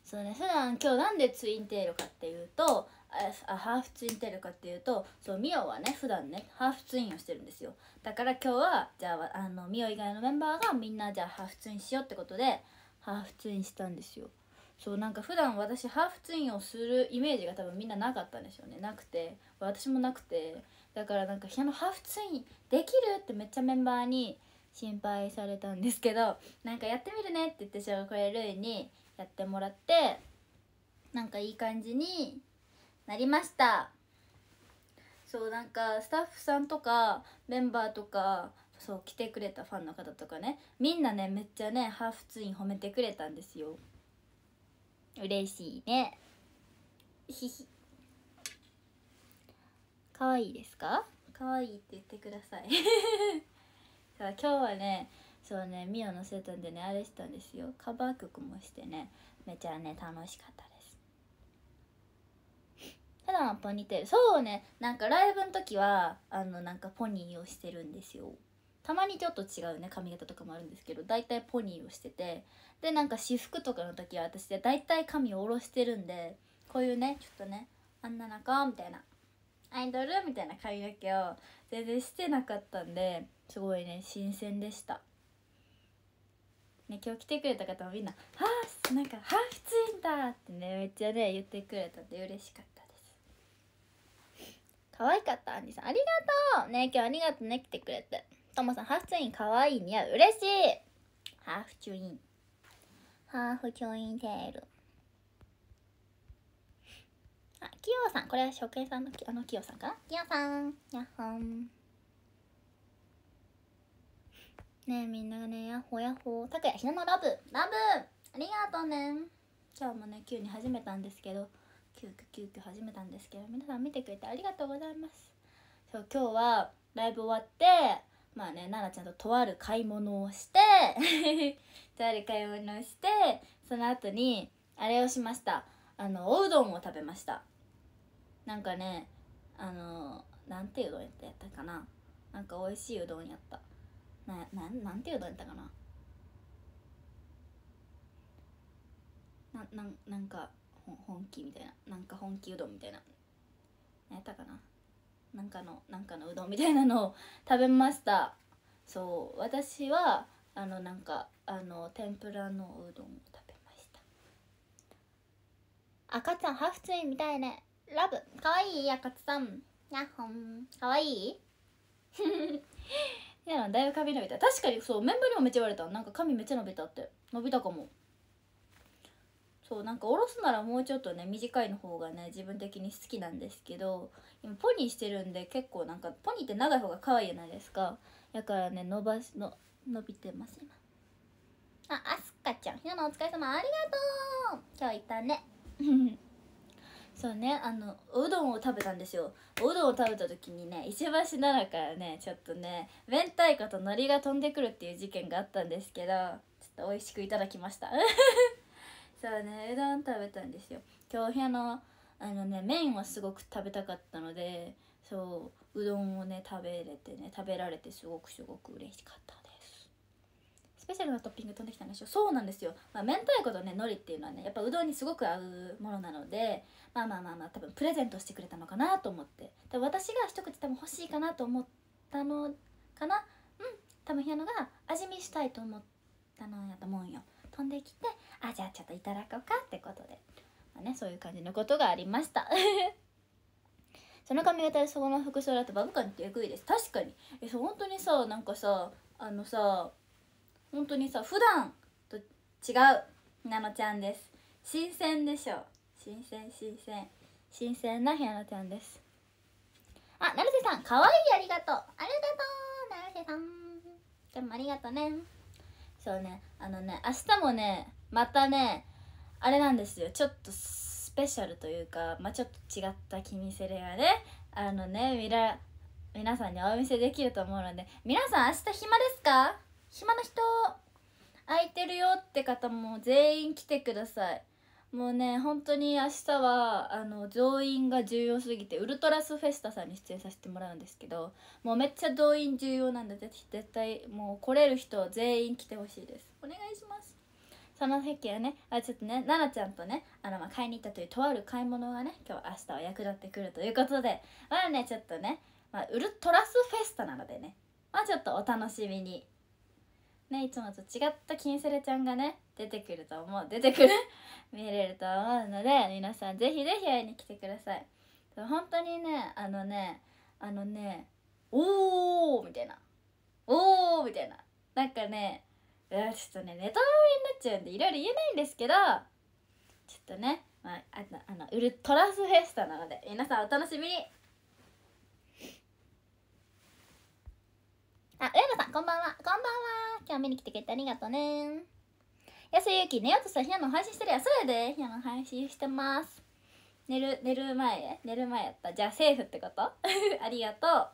そうね、普段今日なんでツインテールかっていうとハーフツインテールかっていうと、そうミオはね普段ねハーフツインをしてるんですよ。だから今日はじゃあミオ以外のメンバーがみんなじゃあハーフツインしようってことでハーフツインしたんですよ。そうなんか普段私ハーフツインをするイメージが多分みんななかったんですよね。なくて、私もなくて、だからなんかハーフツインできるってめっちゃメンバーに心配されたんですけど、なんかやってみるねって言ってこれルイにやってもらって、なんかいい感じになりました。そうなんかスタッフさんとかメンバーとかそう来てくれたファンの方とかね、みんなねめっちゃねハーフツイン褒めてくれたんですよ。嬉しいね。ひひ。可愛いですか？可愛いって言ってください。さあ今日はね、そうねミオのせたんでねあれしたんですよ。カバー曲もしてね、めちゃね楽しかったです。普段はポニーテール、そうね、なんかライブの時はなんかポニーをしてるんですよ。たまにちょっと違うね髪型とかもあるんですけど、だいたいポニーをしてて、でなんか私服とかの時は私でだいたい髪を下ろしてるんで、こういうねちょっとね女の子みたいなアイドルみたいな髪の毛を全然してなかったんで、すごいね新鮮でしたね。今日来てくれた方もみんな「はあなんかハーフツインだ!」ってねめっちゃね言ってくれたんで嬉しかったです。可愛かった。アンディさんありがとうね。今日ありがとうね来てくれて。トモさんハーフツイン可愛い似合う。嬉しい。ハーフツインハーフツインテール。あ、キヨさん、これは初見さんのキヨさんかな。キヨさんやっほんねえみんながねやっほやっほ。たくやひなのラブありがとうね。今日もね急に始めたんですけど、急遽始めたんですけど、皆さん見てくれてありがとうございます。そう今日はライブ終わってまあね奈々ちゃんととある買い物をしてとある買い物をして、その後にあれをしました。おうどんを食べました。なんかねなんていううどんやったかな。なんか美味しいうどんやった。なんていううどんやったかな。なんか本気みたいな、なんか本気うどんみたいな、何やったかな。なんかのうどんみたいなのを食べました。そう私はなんか天ぷらのうどんを食べました。赤ちゃんハーフツインみたいね。ラブかわいい赤ちさんやっほんかわいい。いやだいぶ髪伸びた。確かにそうメンバーにもめっちゃ言われた。なんか髪めっちゃ伸びたって。伸びたかも。そうなんか下ろすならもうちょっとね短いの方がね自分的に好きなんですけど、今ポニーしてるんで結構なんかポニーって長い方が可愛いじゃないですか。だからね伸びてます今。あすかちゃんひなのお疲れ様ありがとう。今日いたね。そうねおうどんを食べたんですよ。おうどんを食べた時にね石橋奈々からねちょっとね明太子と海苔が飛んでくるっていう事件があったんですけど、ちょっと美味しくいただきました。そうねうどん食べたんですよ。今日麺はすごく食べたかったので、そううどんをね食べられてすごく嬉しかったです。スペシャルなトッピング飛んできたんでしょ。そうなんですよ。明太子とね海苔っていうのはねやっぱうどんにすごく合うものなので、まあ多分プレゼントしてくれたのかなと思って、で私が一口多分欲しいかなと思ったのかな。多分ひなのが味見したいと思ったのやと思うんよ。飛んできてじゃあちょっといただこうかってことで、そういう感じのことがありました。その髪型でそこの服装だとバブ感ってえぐいです。確かに本当にさなんかさ本当にさ普段と違うなのちゃんです。新鮮でしょ。新鮮なひなのちゃんです。成瀬さんかわいいありがとう成瀬さん今日もありがとうね。そうね明日もねまたねあれなんですよ。ちょっとスペシャルというかちょっと違ったキミセレがね皆さんにお見せできると思うので、皆さん明日暇ですか？暇な人空いてるよって方も全員来てください。もうね本当に明日は増員が重要すぎてウルトラスフェスタさんに出演させてもらうんですけど、もうめっちゃ増員重要なんで絶対もう来れる人全員来てほしいです。お願いします。 その時はねちょっとね奈々ちゃんとね買いに行ったというとある買い物がね今日明日は役立ってくるということでねちょっとね、ウルトラスフェスタなのでねちょっとお楽しみにね。いつもと違ったキンセレちゃんがね出てくる見れると思うので、皆さんぜひぜひ会いに来てください。本当にねおーみたいななんかねちょっとねネタバレになっちゃうんでいろいろ言えないんですけど、ちょっとね、ウルトラスフェスタなので皆さんお楽しみに。上野さんこんばんは。今日見に来てくれてありがとうね。安井ゆき寝ようとしたらひなの配信してるや。それでひなの配信してます。寝る前やった。じゃあセーフってことありがとう。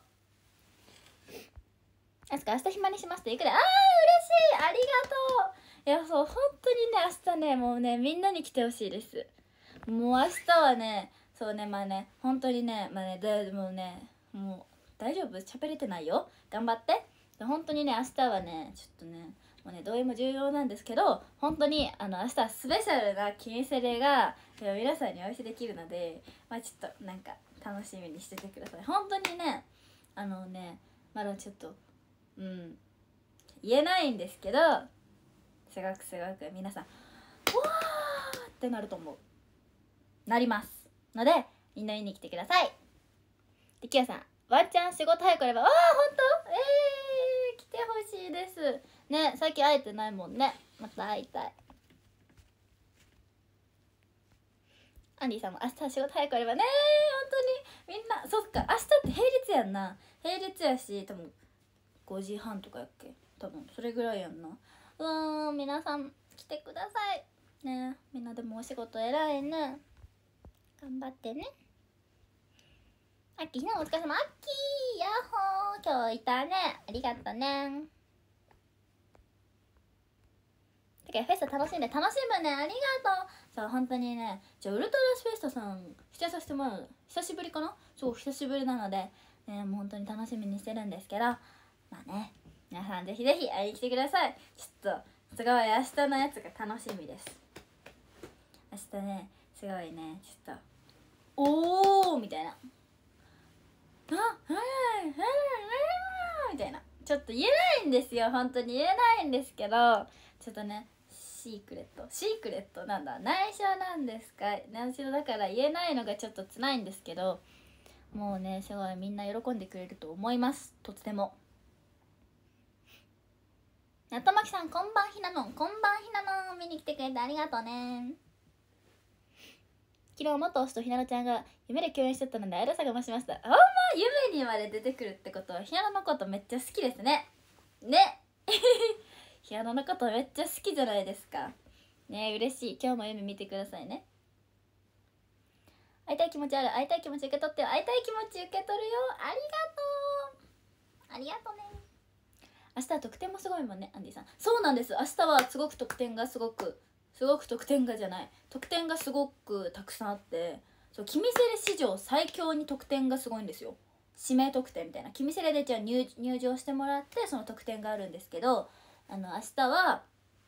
明日暇にしますって言うくらい。嬉しい、ありがとう。いやそう本当にね明日ねもうねみんなに来てほしいです。もう明日はねそうね本当にねでもねもう大丈夫、喋れてないよ、頑張って。本当にね明日はねちょっとねもうね同意も重要なんですけど、本当に明日はスペシャルなキンセレが皆さんにお見せできるので、ちょっとなんか楽しみにしててください。本当にねまだちょっと言えないんですけど、すごく皆さんわーってなると思う、なりますのでみんな見に来てください。できよさんワンチャン仕事早くあれば、本当来てほしいですね。さっき会えてないもんね。また会いたい。アンディさんも明日仕事早くあればね。本当にみんなそっか、明日って平日やんな。平日やし多分5時半とかやっけ、多分それぐらいやんな。皆さん来てくださいね。みんなでもお仕事偉いね、頑張ってね。アッキーひなお疲れ様。アッキーヤッホー、今日いたね、ありがとね。てかフェスタ楽しむね、ありがとう。そう本当にね、じゃあウルトラスフェスタさん出演させてもらう久しぶりかな。そう久しぶりなのでね、もう本当に楽しみにしてるんですけど、皆さんぜひぜひ会いに来てください。ちょっとすごい明日のやつが楽しみです。明日ねすごいねちょっとおーみたいなみたいな、ちょっと言えないんですよ、本当に言えないんですけど、ちょっとねシークレットなんだ、内緒なんですか、内緒だから言えないのがちょっと辛いんですけど、もうねすごいみんな喜んでくれると思います、とっても。なとまきさんこんばんひなのん、見に来てくれてありがとうね。昨日元推しとひなのちゃんが夢で共演しちゃったので会えるさが増しました。夢にまで出てくるってことはひなののことめっちゃ好きですね。ひなののことめっちゃ好きじゃないですかね。嬉しい。今日も夢見てくださいね。会いたい気持ちある、会いたい気持ち受け取ってよ、会いたい気持ち受け取るよ、ありがとうね。明日は得点もすごいもんね、アンディさん。そうなんです、明日はすごく得点がすごく得点がすごくたくさんあって、そう君セレ史上最強に得点がすごいんですよ。指名得点みたいな、君セレでじゃあ入場してもらってその得点があるんですけど、明日は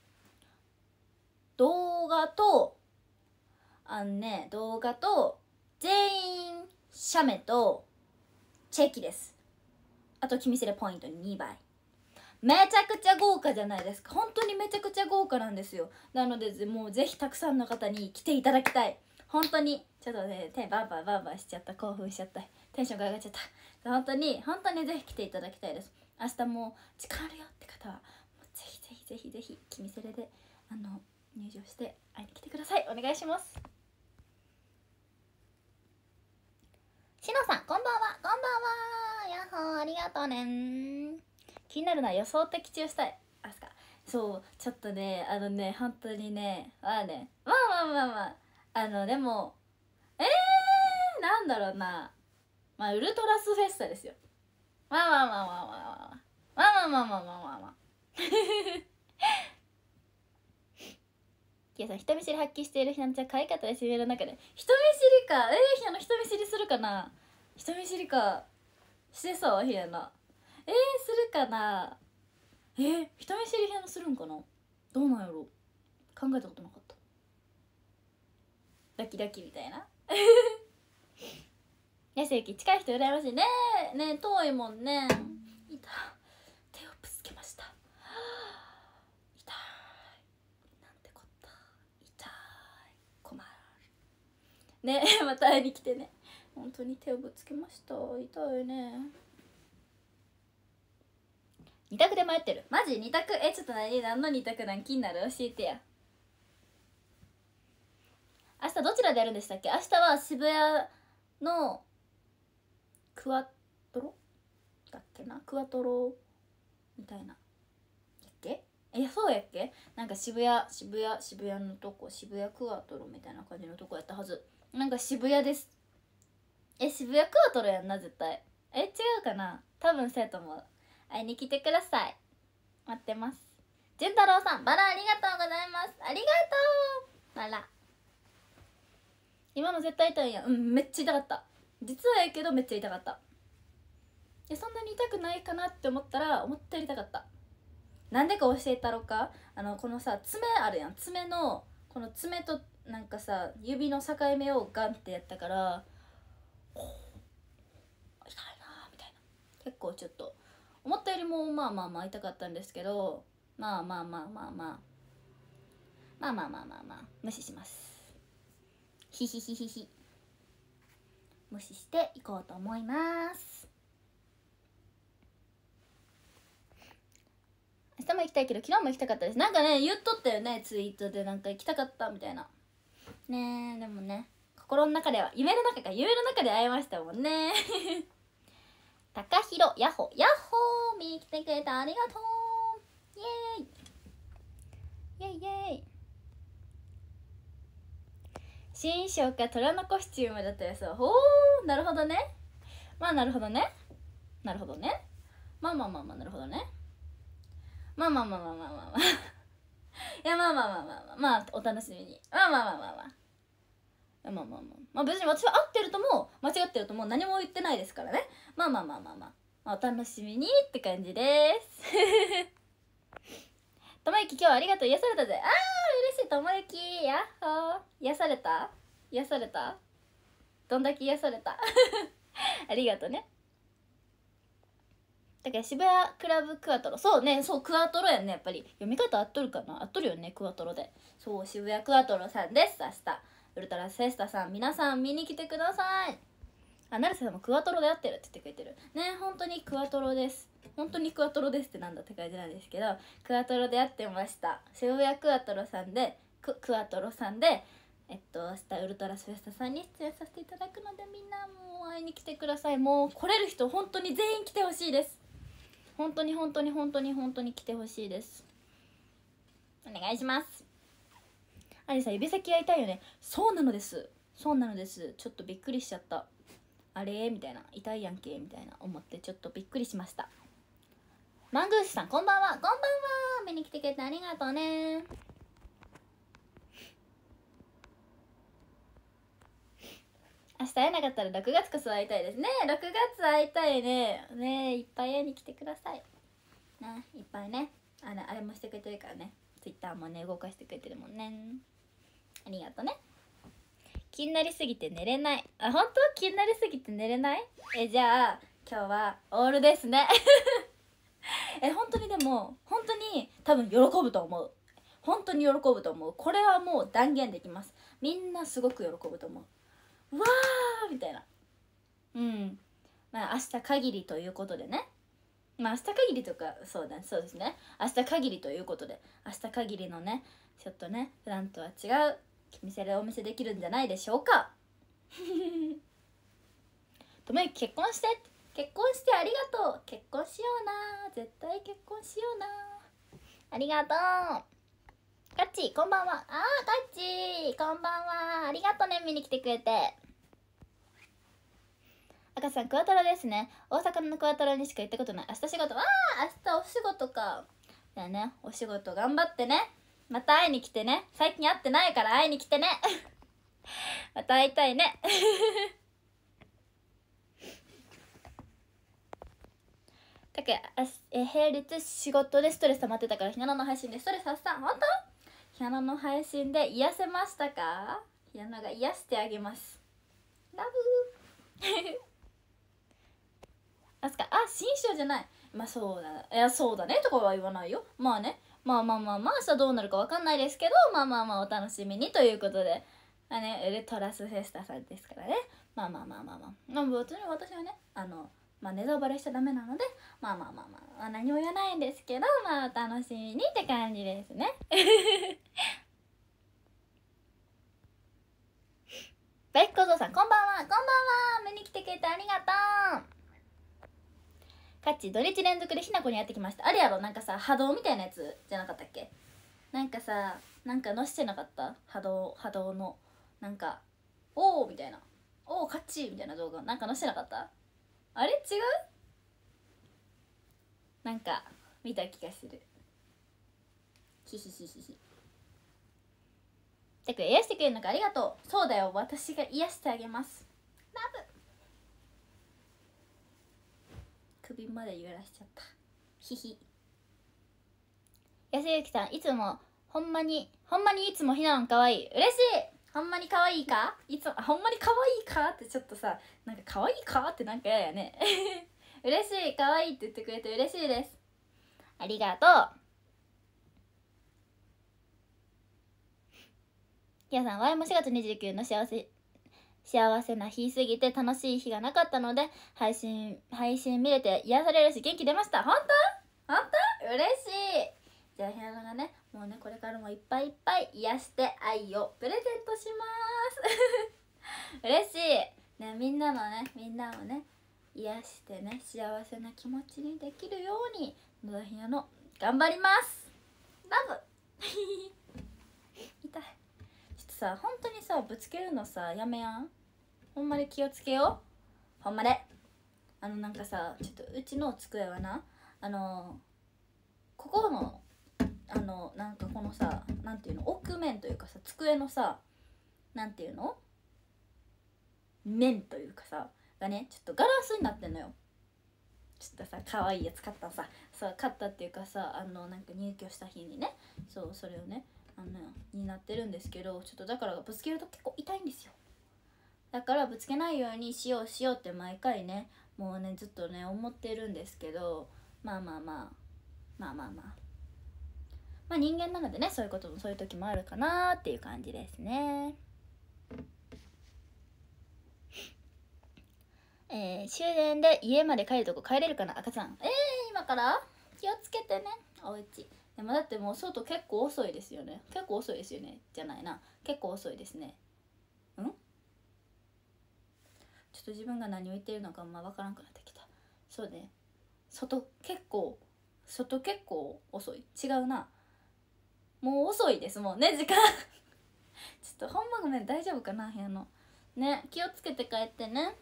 動画と全員写メとチェキです。あと君セレポイントに2倍、めちゃくちゃ豪華じゃないですか。本当にめちゃくちゃ豪華なんですよ。なのでもうぜひたくさんの方に来ていただきたい。本当にちょっとね手バーバーしちゃった、興奮しちゃった、テンションが上がっちゃった。本当にぜひ来ていただきたいです。明日も時間あるよって方はもうぜひ君セレで入場して会いに来てください。お願いします。しのさんこんばんは。やっほー、ありがとうね。気になるのは予想的中したい。そうちょっとね本当にねでもなんだろうな、ウルトラスフェスタですよ。キヤさん人見知り発揮しているひなのちゃん可愛かったです、夢の中で。人見知りか、ひなの人見知りするかな。人見知りかしてそうひなのするかな。人見知りひなのするんかな、どうなんやろ。 考えたことなかった。ドキドキみたいな。やすゆき、近い人羨ましいね。ね、遠いもんね。いた、手をぶつけました。痛い、なんてこった。痛い、困るね。また会いに来てね。本当に手をぶつけました。痛いね。二択で迷ってる。マジ二択？ちょっと何の二択なん？気になる？教えてや。明日どちらでやるんでしたっけ？明日は渋谷のクワトロだっけな、クワトロみたいなやっけ。そうやっけ。なんか渋谷のとこ、渋谷クワトロみたいな感じのとこやったはず。なんか渋谷です。渋谷クワトロやんな絶対。違うかな。多分そうやと思う。会いに来てください。待ってます。じゅんたろうさん、バラありがとうございます。ありがとうバラ。今の絶対痛いやん。めっちゃ痛かった。実はやけどめっちゃ痛かった。そんなに痛くないかなって思ったら思ったより痛かった。なんでか教えたろか。このさ、爪あるやん。爪のこの爪となんかさ、指の境目をガンってやったから、痛いなみたいな。結構ちょっと思ったよりもまあ痛かったんですけど、まあ無視します。ひひひひひ。無視していこうと思います。明日も行きたいけど昨日も行きたかったです。なんかね言っとったよね、ツイートで。なんか行きたかったみたいなね。でもね、心の中では、夢の中で会いましたもんね。高弘ヤッホー、見に来てくれた、ありがとう。イエーイイエイイエイ。新衣装か虎のコスチュームだったやつ。ほー、なるほどね。まあなるほどね。まあなるほどね。まあいや、まあお楽しみに。まあ別に私は合ってるとも間違ってるとも何も言ってないですからね。まあお楽しみにって感じです。ともゆき、今日はありがとう。癒されたぜ。嬉しい。ともゆき、やっほー。癒されたどんだけ癒されたありがとうね。だから渋谷クラブクワトロ、そうね、そうクワトロやんね。やっぱり読み方合っとるかな。合っとるよね、クワトロで。そう、渋谷クワトロさんです。明日ウルトラセスタさん、皆さん見に来てください。成瀬さんもクワトロで合ってるって言ってくれてるね。本当にクワトロです。本当にクワトロですってなんだって感じなんですけど、クワトロで合ってました。渋谷クワトロさんでクワトロさんで明日ウルトラスフェスタさんに出演させていただくので、みんなもう会いに来てください。もう来れる人本当に全員来てほしいです。本当に来てほしいです。お願いします。アリさん、指先が痛いよね。そうなのです。ちょっとびっくりしちゃった。あれみたいな、痛いやんけみたいな思ってちょっとびっくりしました。マングースさん、こんばんは。見に来てくれてありがとうね。明日会えなかったら6月こそ会いたいですね。6月会いたいね。いっぱい会いに来てくださいね。いっぱいね、あれもしてくれてるからね。ツイッターもね動かしてくれてるもんね。ありがとうね。気になりすぎて寝れない。本当？気になりすぎて寝れない？じゃあ今日はオールですね。本当にでも本当に多分喜ぶと思う。これはもう断言できます。みんなすごく喜ぶと思う。わーみたいな。まあ明日限りということでね。まあ明日限りとかそうですね。明日限りということで、明日限りのね、ちょっとね普段とは違うお見せできるんじゃないでしょうか。ともゆき、結婚してありがとう。結婚しような、絶対結婚しような。ありがとう。ガッチこんばんは。ガッチこんばんは。ありがとね、見に来てくれて。赤さん、クワトロですね。大阪のクワトロにしか行ったことない。明日仕事。明日お仕事か。だよね、お仕事頑張ってね。また会いに来てね。最近会ってないから会いに来てね。また会いたいね。だけど平日仕事でストレス溜まってたから、ひなの配信でストレス発散。本当？ ひなのの配信で癒せましたか？ひなのが癒してあげます。ラブあすか、あ、新章じゃない。まあそうだ、いやそうだねとかは言わないよ。まあね、まあまあまあまあ明日どうなるかわかんないですけど、まあまあまあお楽しみにということで、ウルトラスフェスタさんですからね。まあまあまあまあまあ、まあ、別に私はねまあネタバレしちゃダメなので、まあまあまあまあ、何も言わないんですけど、まあお楽しみにって感じですね。バイク小僧さんこんばんは。こんばんは。見に来てくれてありがとう。カッチ土日連続でひなこにやってきました。あれやろ、なんかさ波動みたいなやつじゃなかったっけ？なんかさ、なんか載せてなかった？波動のなんかおーみたいな、おーカッチみたいな動画なんか載せてなかった？あれ違う？なんか見た気がする。ヒヒヒヒヒ。てか癒してくれるのかありがとう。そうだよ、私が癒してあげます。ラブ。首まで揺らしちゃった。ヒヒ。安幸さんいつもほんまにいつもひなのかわいい。嬉しい。ほんまにかわいいか？いつもほんまにかわいいかってちょっとさ、なんかかわいいかってなんか嫌やね。嬉しい、かわいいって言ってくれて嬉しいです。ありがとう。ひなさん、ワイも4月29の幸せな日すぎて楽しい日がなかったので配信見れて癒されるし元気出ました。本当嬉しい。じゃあひなのがね、もうねこれからもいっぱいいっぱい癒して愛をプレゼントします嬉しいね。みんなをね癒してね幸せな気持ちにできるように野田ひなの頑張ります。ラブ痛い。さ、本当にさぶつけるのさやめやん。ほんまに気をつけよう。ほんまでなんかさ、ちょっとうちの机はなここのなんかこのさ、なんていうの、奥面というかさ、机のさ、なんていうの、面というかさがね、ちょっとガラスになってんのよ。ちょっとさ可愛いやつ買ったさ、そう買ったっていうかさ、なんか入居した日にね、そうそれをねになってるんですけど、ちょっとだからぶつけると結構痛いんですよ。だからぶつけないようにしようって毎回ね、もうねずっとね思ってるんですけど、まあ人間なのでね、そういうこともそういう時もあるかなっていう感じですね。終電で家まで帰るとこ帰れるかな赤ちゃん。今から気をつけてね、おうち。でもだってもう外結構遅いですよね。結構遅いですよねじゃないな、結構遅いですね。ちょっと自分が何を言ってるのか分からなくなってきた。そうね、外結構遅い。違うな、もう遅いですもんね時間ちょっとほんまごめん、大丈夫かな部屋のね、気をつけて帰ってね。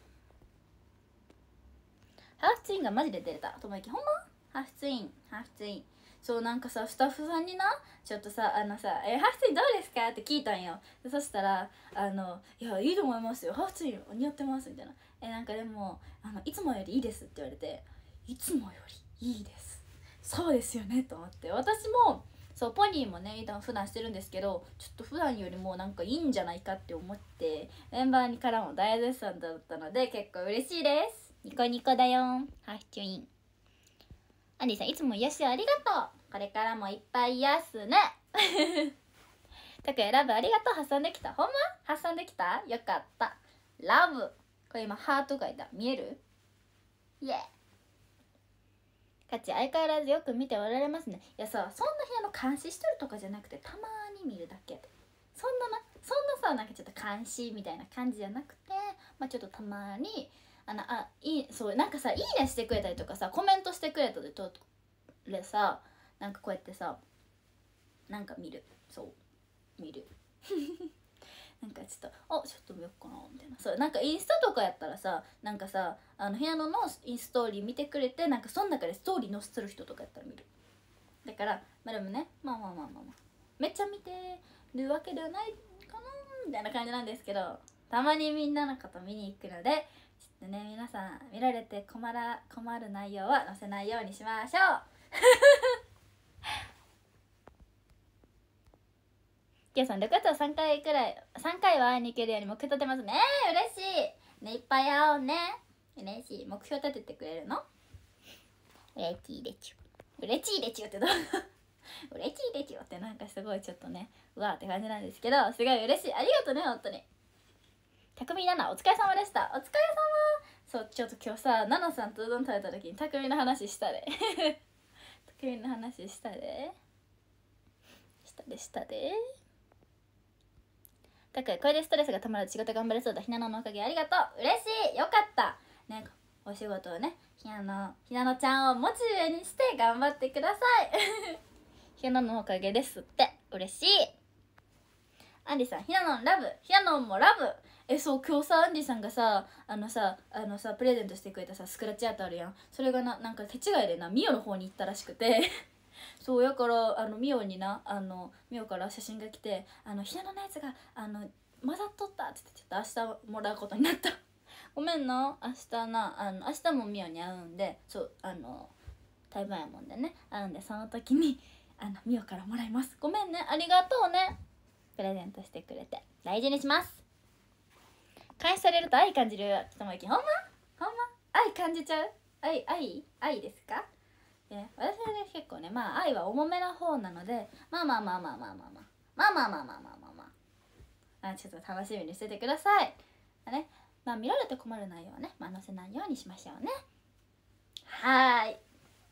ハーフツインがマジで出れた。ともゆきほんまハーフツインそう、なんかさスタッフさんにな、ちょっとさハーフツインどうですかって聞いたんよ。そしたらいやいいと思いますよ、ハーフツイン似合ってますみたいな。なんかでもいつもよりいいですって言われて、いつもよりいいです、そうですよねと思って、私もそうポニーもね普段してるんですけど、ちょっと普段よりもなんかいいんじゃないかって思って、メンバーにからも大絶賛だったので結構嬉しいです。ニコニコだよハーフツイン。アンディさんいつも癒しありがとう。これからもいっぱい癒すねたくやラブありがとう。発散できた。ほんま発散できた、よかった。ラブ、これ今ハート書いた、見える？イエー。カチ相変わらずよく見ておられますね。いやさ、そんな部屋の監視しとるとかじゃなくて、たまに見るだけで、そんなさ、なんかちょっと監視みたいな感じじゃなくて、まあちょっとたまにそうなんかさ、いいねしてくれたりとかさ、コメントしてくれたりとでさ、なんかこうやってさ、なんか見る、そう見るなんかちょっと見よっかなみたいな。そうなんかインスタとかやったらさ、なんかさ部屋のインストーリー見てくれて、なんかその中でストーリー載せてる人とかやったら見る。だからでもね、まあめっちゃ見てるわけではないかなみたいな感じなんですけど、たまにみんなのこと見に行くので、ちょっとね皆さん見られて困る内容は載せないようにしましょうきよさん6月は3回は会いに行けるように目標立てますね。嬉しいね、いっぱい会おうね。嬉しい。目標立ててくれるの？嬉しいでちゅ嬉しいでちゅってどう嬉しいでちゅってなんかすごいちょっとねうわーって感じなんですけど、すごい嬉しい。ありがとうね、本当に。たくみ7お疲れ様でした。お疲れ様。そうちょっと今日さナナさんとうどん食べた時にたくみの話したでたくみの話したでだからこれでストレスがたまらず仕事頑張れそうだ。ひなののおかげありがとう。嬉しい。よかったね。お仕事をねひなのちゃんをモチベにして頑張ってくださいひなののおかげですって。嬉しい。アンディさん、ひなのんラブ。ひなのんもラブ。そう今日さアンディさんがさプレゼントしてくれたさスクラッチアートあるやん。それがなんか手違いでなミオの方に行ったらしくてそうやからミオになミオから写真が来てひなののやつが混ざっとったって言ってちょっと明日もらうことになったごめんな。明日もミオに会うんで、そう台湾やもんでね会うんで、その時にミオからもらいます。ごめんね。ありがとうね、プレゼントしてくれて。大事にします。監視されると愛感じるともゆき。ほんま愛感じちゃう。愛ですか。私はね結構ね愛は重めな方なのでちょっと楽しみにしててくださいね。見られて困る内容はね載せないようにしましょうね。はーい。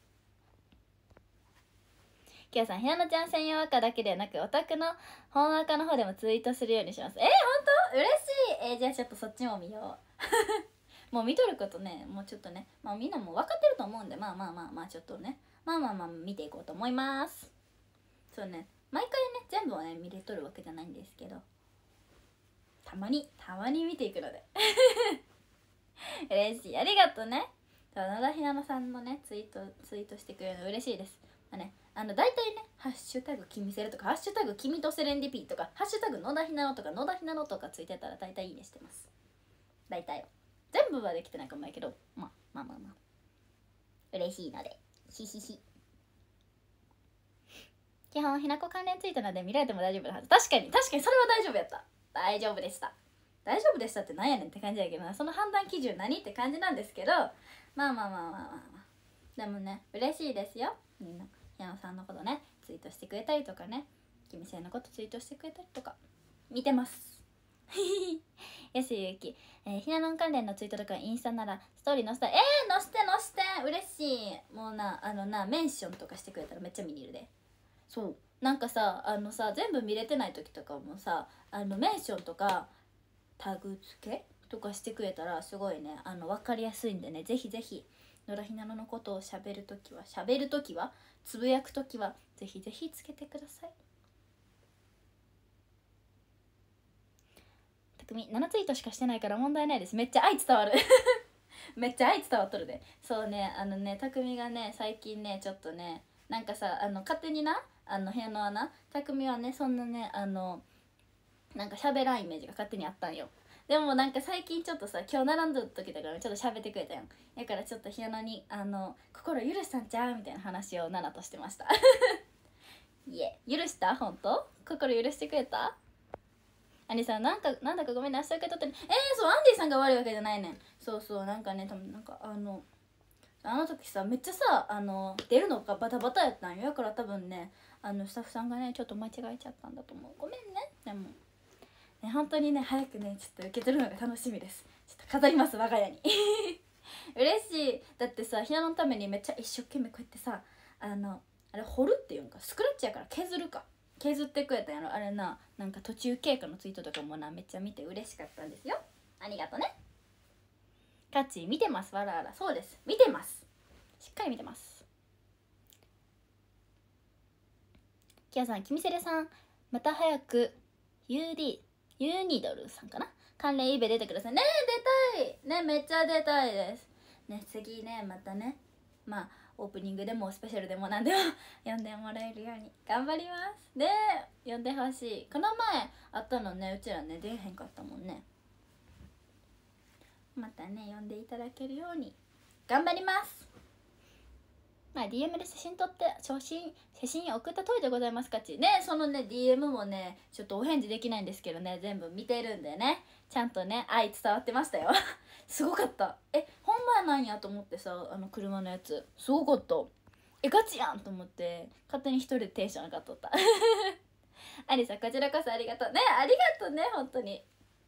きよさん、ひなのちゃん専用赤だけではなくお宅の本赤の方でもツイートするようにします。ほんと嬉しい。じゃあちょっとそっちも見ようもう見とることねもうちょっとねみんなも分かってると思うんでちょっとね見ていこうと思います。そうね、毎回ね全部をね見れとるわけじゃないんですけど、たまに見ていくので嬉しい。ありがとうね。野田ひなのさんのねツイートしてくれるの嬉しいです。大体ねハッシュタグきみせるとかハッシュタグきみとセレンディピーとかハッシュタグ野田ひなのとか野田ひなのとかついてたら大体いいねしてます。大体全部はできてないかもやけど嬉しいのでひひひ。基本ひなこ関連ツイートなので見られても大丈夫なはず。確かにそれは大丈夫やった。大丈夫でしたってなんやねんって感じやけどな。その判断基準何って感じなんですけど、でもね嬉しいですよ。みんなひなのさんのことねツイートしてくれたりとかね、きみせいのことツイートしてくれたりとか見てますやすゆき、ひなのん関連のツイートとかインスタならストーリー載せたい。載して嬉しい。もうメンションとかしてくれたらめっちゃ見にいるで。そうなんかさ全部見れてない時とかもさメンションとかタグ付けとかしてくれたらすごいね分かりやすいんでね、ぜひぜひ野良ひなののことをしゃべるときはつぶやくときはぜひぜひつけてください。たくみ7ツイートしかしてないから問題ないです。めっちゃ愛伝わるめっちゃ愛伝わっとるで。そうねたくみがね最近ねちょっとねなんかさ勝手にな部屋のたくみはねそんなねなんか喋らんイメージが勝手にあったんよ。でもなんか最近ちょっとさ今日並んだ時だからちょっと喋ってくれたやん。だからちょっとひなのに心許したんちゃうみたいな話をナナとしてましたいえ許した？ほんと心許してくれた？アンディさんなんだかごめんね明日受け取ってね。そうアンディさんが悪いわけじゃないねん。そうなんかね多分なんかあの時さめっちゃさ出るのがバタバタやったんよ。だから多分ねスタッフさんがねちょっと間違えちゃったんだと思う。ごめんね。でもね本当にね早くねちょっと受け取るのが楽しみです。ちょっと飾ります我が家に嬉しい。だってさひなのためにめっちゃ一生懸命こうやってさあれ掘るっていうんかスクラッチやから削ってくれたんやろ。あれなんか途中経過のツイートとかもめっちゃ見て嬉しかったんですよ。ありがとね。カッチー見てます。わらわら。そうです見てます。しっかり見てます。キヤさん、キミセレさんまた早く ユーニドルさんかな関連イベ出てくださいね。出たいね。めっちゃ出たいですね。次ねまたねオープニングでもスペシャルでも何でも呼んでもらえるように頑張りますで呼んでほしい。この前あったのねうちらね出えへんかったもんね。またね呼んでいただけるように頑張ります。 まあ DM で写真撮って写真送った通りでございますかちね。そのね DM もねちょっとお返事できないんですけどね、全部見てるんでね、ちゃんとね愛伝わってましたよすごかった。ほんまやなんやと思ってさ、車のやつすごかった。ガチやんと思って勝手に一人でテンション上がっとったアリさんこちらこそありがとうね。ありがとうね本当に。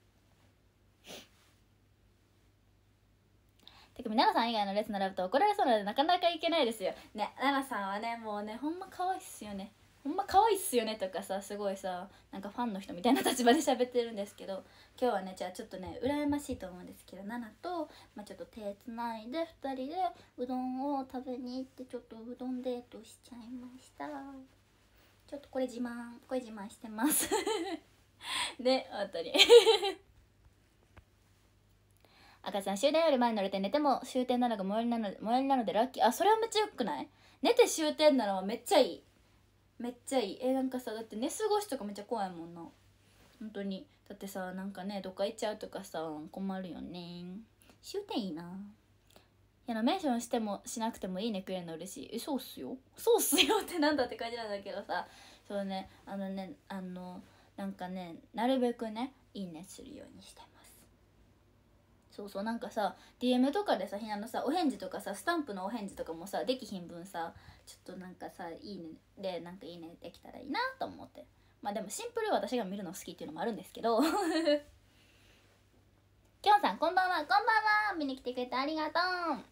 てか奈々さん以外の列並ぶと怒られそうなのでなかなかいけないですよね。奈々さんはねもうねほんま可愛いっすよね、ほんま可愛いっすよねとかさ、すごいさなんかファンの人みたいな立場で喋ってるんですけど、今日はねじゃあちょっとね羨ましいと思うんですけど、奈々と、ちょっと手つないで2人でうどんを食べに行って、ちょっとうどんデートしちゃいました。ちょっとこれ自慢してますで本当に赤ちゃん終電より前に乗れて寝ても終点なのが最寄りなのでラッキー。それはめっちゃよくない？寝て終点なのはめっちゃいい、めっちゃいい。なんかさだって寝過ごしとかめっちゃ怖いもんな本当に。だってさなんかねどっか行っちゃうとかさ困るよね。終点いいな。メンションしてもしなくてもいいねくれるの嬉しい。そうっすよってなんだって感じなんだけどさ、そうねなんかねなるべくねいいねするようにしてます。そうなんかさ DM とかでさひなのさお返事とかさスタンプのお返事とかもさできひん分さ、ちょっとなんかさいいねでなんかいいねできたらいいなと思って。でもシンプル私が見るの好きっていうのもあるんですけどきょんさんこんばんは。見に来てくれてありがとう。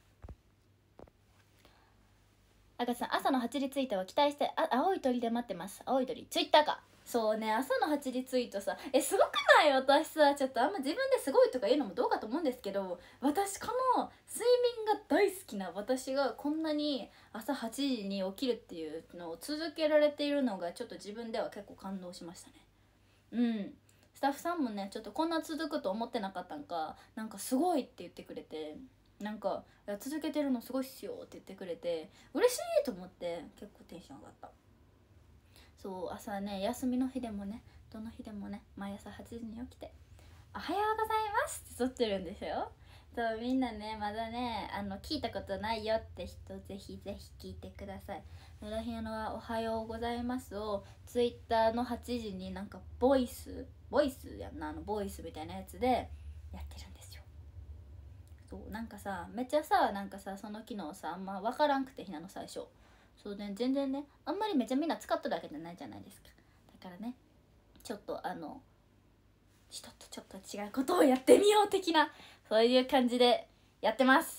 赤さん朝の8時ツイートは期待して青い鳥で待ってます。青い鳥ツイッターか。そうね朝の8時ツイートさすごくない？私さちょっとあんま自分ですごいとか言うのもどうかと思うんですけど、私この睡眠が大好きな私がこんなに朝8時に起きるっていうのを続けられているのがちょっと自分では結構感動しましたね。スタッフさんもねちょっとこんな続くと思ってなかったんか、なんかすごいって言ってくれて、なんかいや続けてるのすごいっすよって言ってくれて嬉しいと思って結構テンション上がった。そう朝ね休みの日でもねどの日でもね毎朝8時に起きて「おはようございます」って撮ってるんですよ。そうみんなねまだね聞いたことないよって人ぜひぜひ聞いてください。野田ひなのは「おはようございます」をツイッターの8時になんかボイスやんな、ボイスみたいなやつでやってるんですよ。そうなんかさめっちゃさなんかさその機能さあんま分からんくてひなの最初。そうね全然ねあんまりめちゃみんな使っただけじゃないじゃないですか。だからねちょっと人とちょっと違うことをやってみよう的なそういう感じでやってます。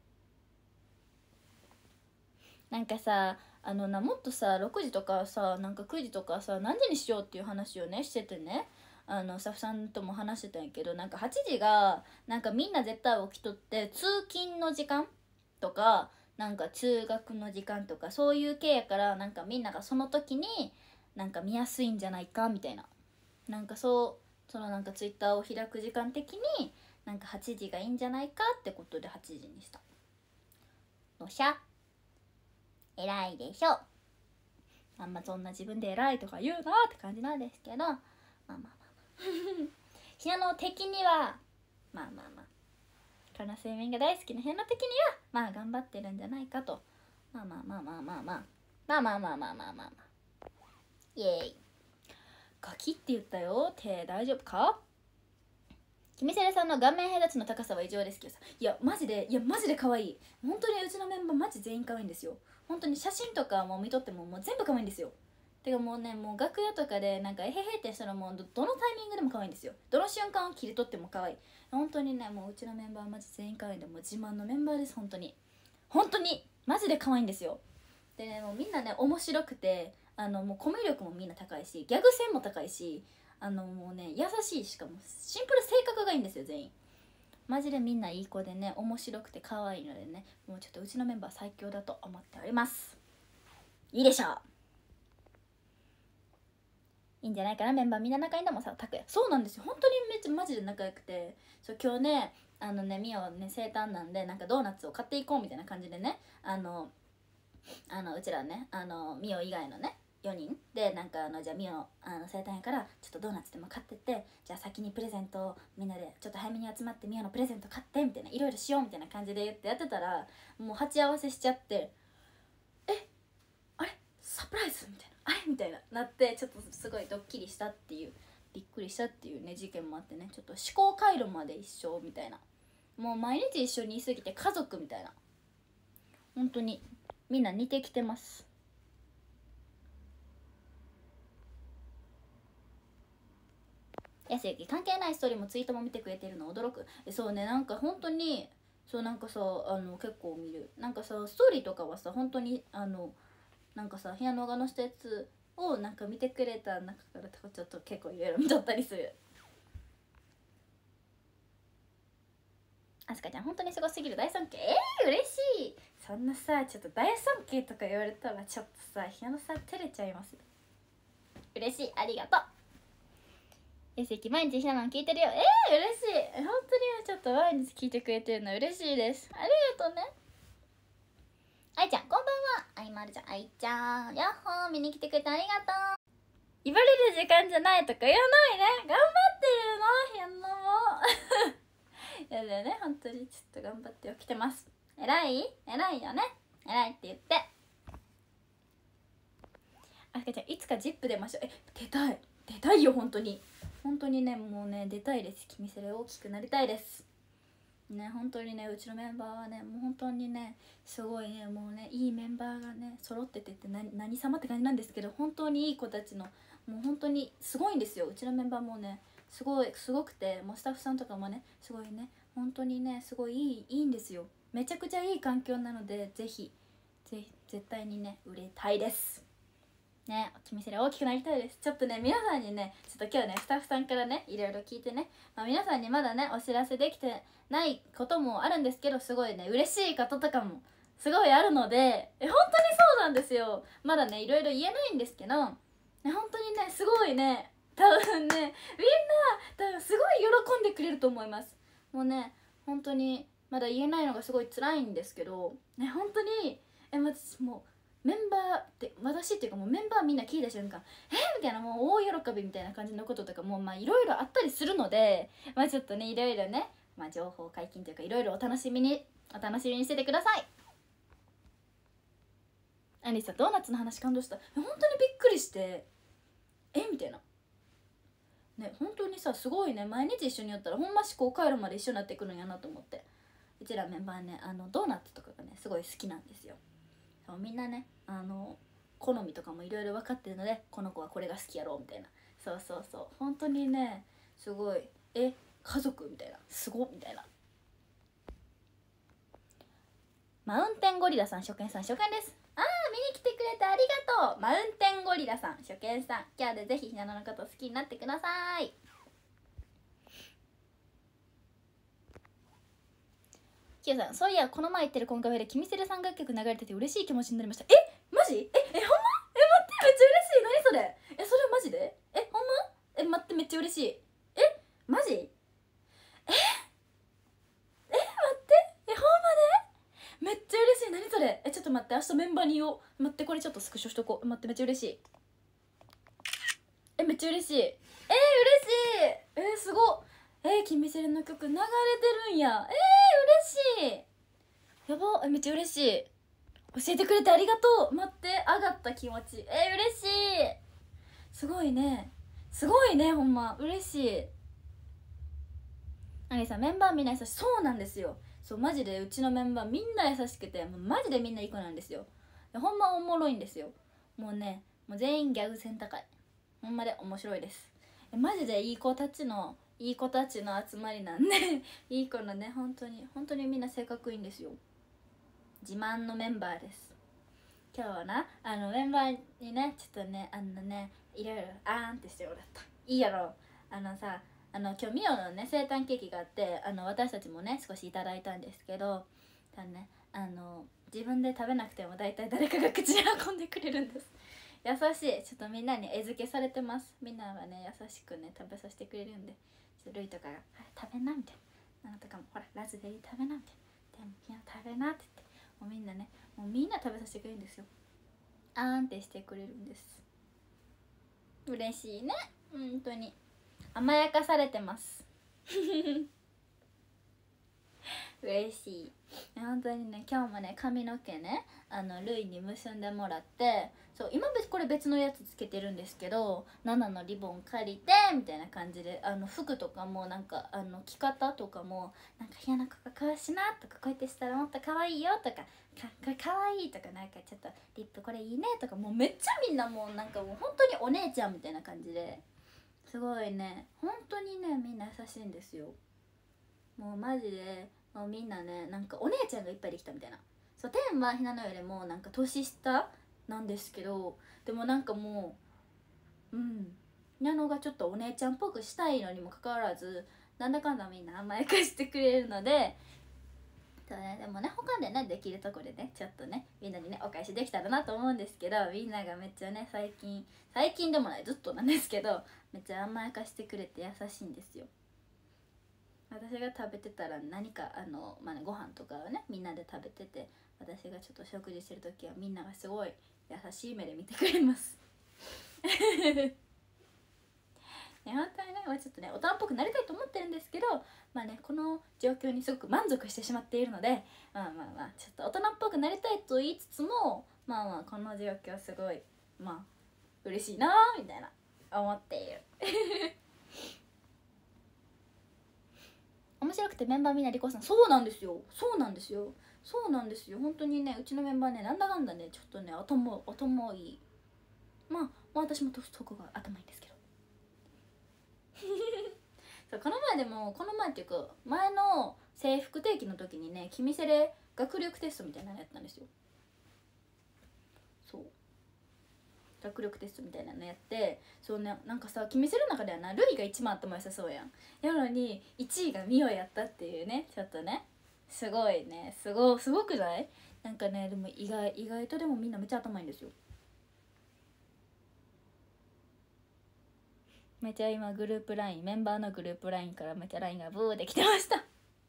なんかさもっとさ6時とかさなんか9時とかさ何時にしようっていう話をねしててね、スタッフさんとも話してたんやけど、なんか8時がなんかみんな絶対起きとって通勤の時間とかなんか通学の時間とかそういう系やから、なんかみんながその時になんか見やすいんじゃないかみたいな、なんかそのなんかツイッターを開く時間的になんか8時がいいんじゃないかってことで8時にしたのしゃ。偉いでしょ。あんまそんな自分で偉いとか言うなって感じなんですけど、まあまあまあひなの的にはまあこの睡眠が大好きなひなの的には頑張ってるんじゃないかと。まあイエーイ。ガキって言ったよ。手大丈夫か？キミセレさんの顔面偏差値の高さは異常ですけどさ、いやマジで可愛い。本当にうちのメンバーマジ全員可愛いんですよ。本当に写真とかも見とっても全部可愛いんですよ。てかもうねもう楽屋とかでなんかえへへってしたらもうどのタイミングでも可愛いんですよ。どの瞬間を切り取っても可愛い。本当にねもううちのメンバーマジ全員可愛いんで、もう自慢のメンバーです。本当にマジで可愛いんですよ。でねもうみんなね面白くてもうコミュ力もみんな高いしギャグ線も高いしもうね優しい、しかもシンプル性格がいいんですよ全員。マジでみんないい子でね面白くて可愛いのでね、もうちょっとうちのメンバー最強だと思っております。いいでしょう。いいんじゃないかな。メンバーみんな仲いいんだもんさ。拓也そうなんですよ、本当にめっちゃマジで仲良くて、そう今日ねミオね生誕なんでなんかドーナツを買っていこうみたいな感じでねうちらねミオ以外のね4人でなんかじゃあミオ生誕やからちょっとドーナツでも買ってって、じゃあ先にプレゼントをみんなでちょっと早めに集まってミオのプレゼント買ってみたいないろいろしようみたいな感じで言ってやってたらもう鉢合わせしちゃって、 サプライズみたいな、あれみたいなってちょっとすごいドッキリしたっていう、びっくりしたっていうね事件もあってね、ちょっと思考回路まで一緒みたいな、もう毎日一緒にいすぎて家族みたいな、本当にみんな似てきてます。やすゆき関係ないストーリーもツイートも見てくれてるの驚く。そうね、なんか本当にそうなんかさ結構見る、なんかさストーリーとかはさ本当になんかさ部屋のがのしたやつをなんか見てくれた中からとかちょっと結構いろいろ見とったりする。あすかちゃん本当にすごすぎる、大尊敬。嬉しい。そんなさちょっと大尊敬とか言われたらちょっとさ部屋のさ照れちゃいます。嬉しい、ありがとう。やすゆき毎日ひなの聞いてるよ。嬉しい。本当にちょっと毎日聞いてくれてるの嬉しいです。ありがとうね。あいちゃんこんばんは。あいまるちゃん、あいちゃんやっほー、見に来てくれてありがとう。言われる時間じゃないとか言わないね。頑張ってるのひなのもいやだよね、本当にちょっと頑張って起きてます。偉いよね、偉いって言って。あすかちゃんいつかジップ出ましょう。出たいよ、本当にね、もうね出たいです。君それ大きくなりたいですね。本当にねうちのメンバーはねもう本当にねすごいね、もうねいいメンバーがね揃っててって何様って感じなんですけど、本当にいい子たちのもう本当にすごいんですよ。うちのメンバーもねすごくて、もうスタッフさんとかもねすごいね本当にねすごいいいんですよ。めちゃくちゃいい環境なのでぜひ絶対にね売れたいですね。君それ大きくなりたいです。ちょっとね皆さんにねちょっと今日ねスタッフさんからねいろいろ聞いてね、皆さんにまだねお知らせできてないこともあるんですけど、すごいね嬉しいこととかもすごいあるので、本当にそうなんですよ。まだねいろいろ言えないんですけど、本当にねすごいね多分ねみんな多分すごい喜んでくれると思います。もうね本当にまだ言えないのがすごい辛いんですけどね、本当に私もうメンバーって私っていうかもうメンバーみんな聞いた瞬間みたいな、もう大喜びみたいな感じのこととかもまあいろいろあったりするので、ちょっとねいろいろね情報解禁というかいろいろお楽しみにしててください。アニさんドーナツの話感動した。本当にびっくりしてみたいなね、本当にさすごいね、毎日一緒にやったらほんま思考回路まで一緒になってくるんやなと思って。うちらメンバーねドーナツとかがねすごい好きなんですよ。みんなね好みとかもいろいろ分かってるので、この子はこれが好きやろうみたいな、そう本当にねすごい家族みたいな、すごみたいな。マウンテンゴリラさん初見です。見に来てくれてありがとう。マウンテンゴリラさん初見さん、今日でぜひひなののこと好きになってください。キヨさん、そういやこの前言ってるコンカフェでキミセルさん楽曲流れてて嬉しい気持ちになりました。マジほんま待ってめっちゃ嬉しい。何それそれマジでほんま待ってめっちゃ嬉しい。マジ待ってほんまでめっちゃ嬉しい。何それちょっと待って、明日メンバーに言おう。待って、これちょっとスクショしとこう。待って、めっちゃ嬉しい。めっちゃ嬉しい。嬉しい。すごっ。キミセルの曲流れてるんや。嬉しい。やば、めっちゃ嬉しい。教えてくれてありがとう。待って、上がった気持ち。嬉しい。すごいねほんま嬉しい。アニさん、メンバーみんな優しい。そうなんですよ。そうマジでうちのメンバーみんな優しくて、もうマジでみんないい子なんですよ。ほんまおもろいんですよ。もうねもう全員ギャグ線高い。ほんまで面白いです。マジでいい子たちの集まりなんでいい子のね本当にみんな性格いいんですよ。自慢のメンバーです。今日はなメンバーにねちょっとねいろいろってしてもらった。いいやろ。さ今日ミオのね生誕ケーキがあって、私たちもね少しいただいたんですけど、ね自分で食べなくても大体誰かが口に運んでくれるんです。優しい。ちょっとみんなに餌付けされてます。みんなはね優しくね食べさせてくれるんで、ルイとかが「食べな」みたいな、とかも「ほらラズベリー食べな」みたいな「でもみんな食べな」って言って、もうみんなねもうみんな食べさせてくれるんですよ。ってしてくれるんです。嬉しいね。本当に甘やかされてます嬉しい。本当にね、今日もね髪の毛ねルイに結んでもらって、そう今これ別のやつつけてるんですけど、7のリボン借りてみたいな感じで、服とかもなんか着方とかもなんか「ひやなこがかわしな」とか「こうやってしたらもっとかわいいよ」とか「これかわいい」とか「なんかちょっとリップこれいいね」とか、もうめっちゃみんなもうなんかもう本当にお姉ちゃんみたいな感じで、すごいね本当にねみんな優しいんですよ。もうマジでもうみんなねなんかお姉ちゃんがいっぱいできたみたいな。そう天はひなのよりもなんか年下なんですけど、でもなんかもうひなのがちょっとお姉ちゃんっぽくしたいのにもかかわらず、なんだかんだみんな甘やかしてくれるので、でもね他でねできるとこでねちょっとねみんなにねお返しできたらなと思うんですけど、みんながめっちゃね最近でもないずっとなんですけどめっちゃ甘やかしてくれて優しいんですよ。私が食べてたら何かご飯とかをねみんなで食べてて、私がちょっと食事してる時はみんながすごい優しい目で見てくれますね、本当にねもうちょっとね大人っぽくなりたいと思ってるんですけど、まあねこの状況にすごく満足してしまっているので、まあちょっと大人っぽくなりたいと言いつつもこの状況すごい嬉しいなみたいな思っている面白くてメンバーみんな離婚したの。そうなんですよ本当にねうちのメンバーねなんだかんだねちょっとね頭いい。私もそこが頭いいんですけどそうこの前っていうか前の制服定期の時にねキミセレ学力テストみたいなのやったんですよ。そう学力テストみたいなのやって、そうねなんかさキミセレの中ではなルイが一番頭良さそうやん。やのに1位がミオやったっていうね、ちょっとねすごいねすごくない？なんかねでも意外とでもみんなめっちゃ頭いいんですよ。めっちゃ今グループ LINE メンバーのグループ LINE からめっちゃ LINE がブーってきてました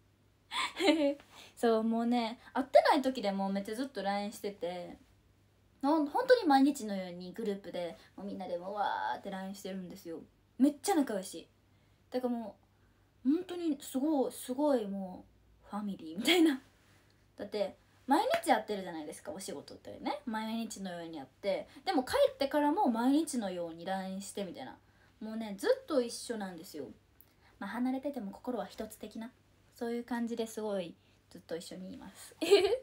そうもうね会ってない時でもめっちゃずっと LINE してて、本当に毎日のようにグループでもうみんなでもわーって LINE してるんですよ。めっちゃ仲良しだからもう本当にすごいもうファミリーみたいな。だって毎日やってるじゃないですかお仕事ってね、毎日のようにやって、でも帰ってからも毎日のように LINE してみたいな、もうねずっと一緒なんですよ。離れてても心は一つ的な、そういう感じですごいずっと一緒にいます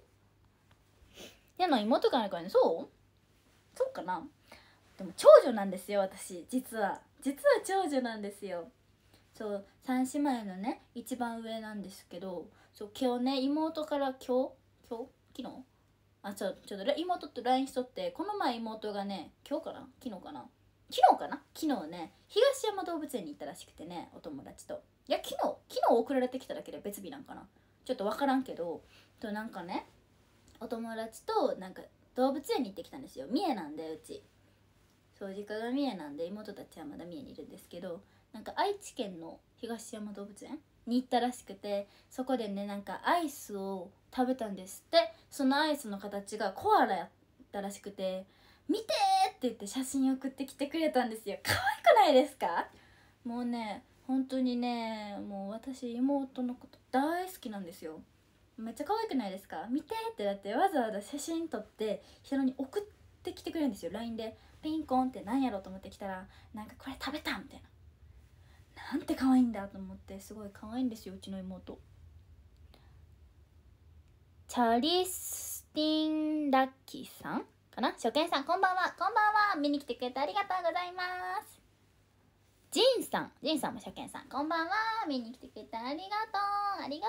やの妹かなかね、そうかな。でも長女なんですよ私、実は長女なんですよ。そう3姉妹のね一番上なんですけど、そう今日ね妹から昨日ちょっと妹と LINE しとって、この前妹がね昨日ね東山動物園に行ったらしくてね、お友達と。いや昨日送られてきただけで別日なんかな、ちょっと分からんけど、なんかねお友達となんか動物園に行ってきたんですよ。三重なんでうち、そう実家が三重なんで妹たちはまだ三重にいるんですけど、なんか愛知県の東山動物園に行ったらしくて、そこでねなんかアイスを食べたんですって。そのアイスの形がコアラやったらしくて、見てーって言って写真送ってきてくれたんですよ。可愛くないですか？もうね本当にねもう私妹のこと大好きなんですよ。めっちゃ可愛くないですか？見てって、だってわざわざ写真撮って人に送ってきてくれるんですよ。 LINE でピンコンって何やろうと思ってきたら、なんかこれ食べたみたいな、なんて可愛いんだと思って、すごい可愛いんですようちの妹。チャリスティンラッキーさんかな、初見さんこんばんは。見に来てくれてありがとうございます。ジンさんも初見さんこんばんは。見に来てくれてありがとうね。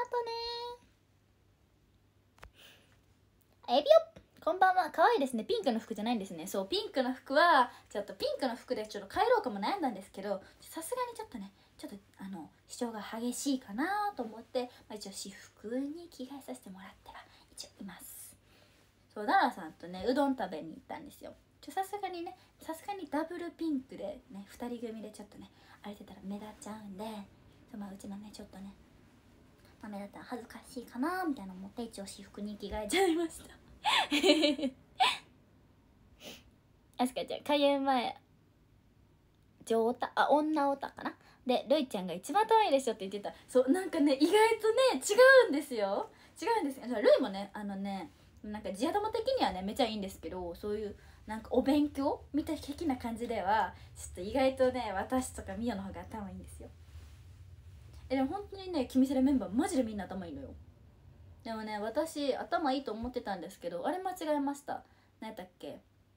エビオこんばんは。可愛いですね。ピンクの服じゃないんですね。そうピンクの服はちょっとピンクの服でちょっと帰ろうかも悩んだんですけど、さすがにちょっと主張が激しいかなと思って、一応私服に着替えさせてもらっては一応います。そうダラさんとねうどん食べに行ったんですよ。さすがにダブルピンクでね2人組でちょっとね歩いてたら目立っちゃうんで、うちもねちょっとね目立ったら恥ずかしいかなみたいな思って一応私服に着替えちゃいましたあすかちゃん開演前女オタ女オタかな、 でルイちゃんが一番可愛いでしょって言ってた。そうなんかね意外とね違うんですよ。違うんですよ。ルイもねなんか地頭的にはねめちゃいいんですけど、そういうなんかお勉強みたい的な感じではちょっと意外とね私とかミオの方が頭いいんですよ。でも本当にね君セレメンバーマジでみんな頭いいのよ。でもね私頭いいと思ってたんですけど、あれ間違えました。何やったっけ、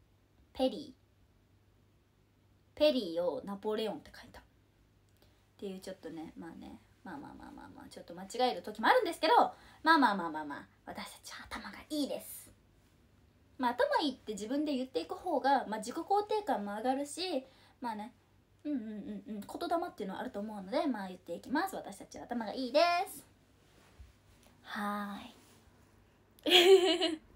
ペリーをナポレオンって書いたっていう、ちょっとねまあちょっと間違える時もあるんですけど、まあ私たちは頭がいいです。まあ頭いいって自分で言っていく方が、自己肯定感も上がるし、まあね言霊っていうのはあると思うので、言っていきます。私たちは頭がいいです。はーい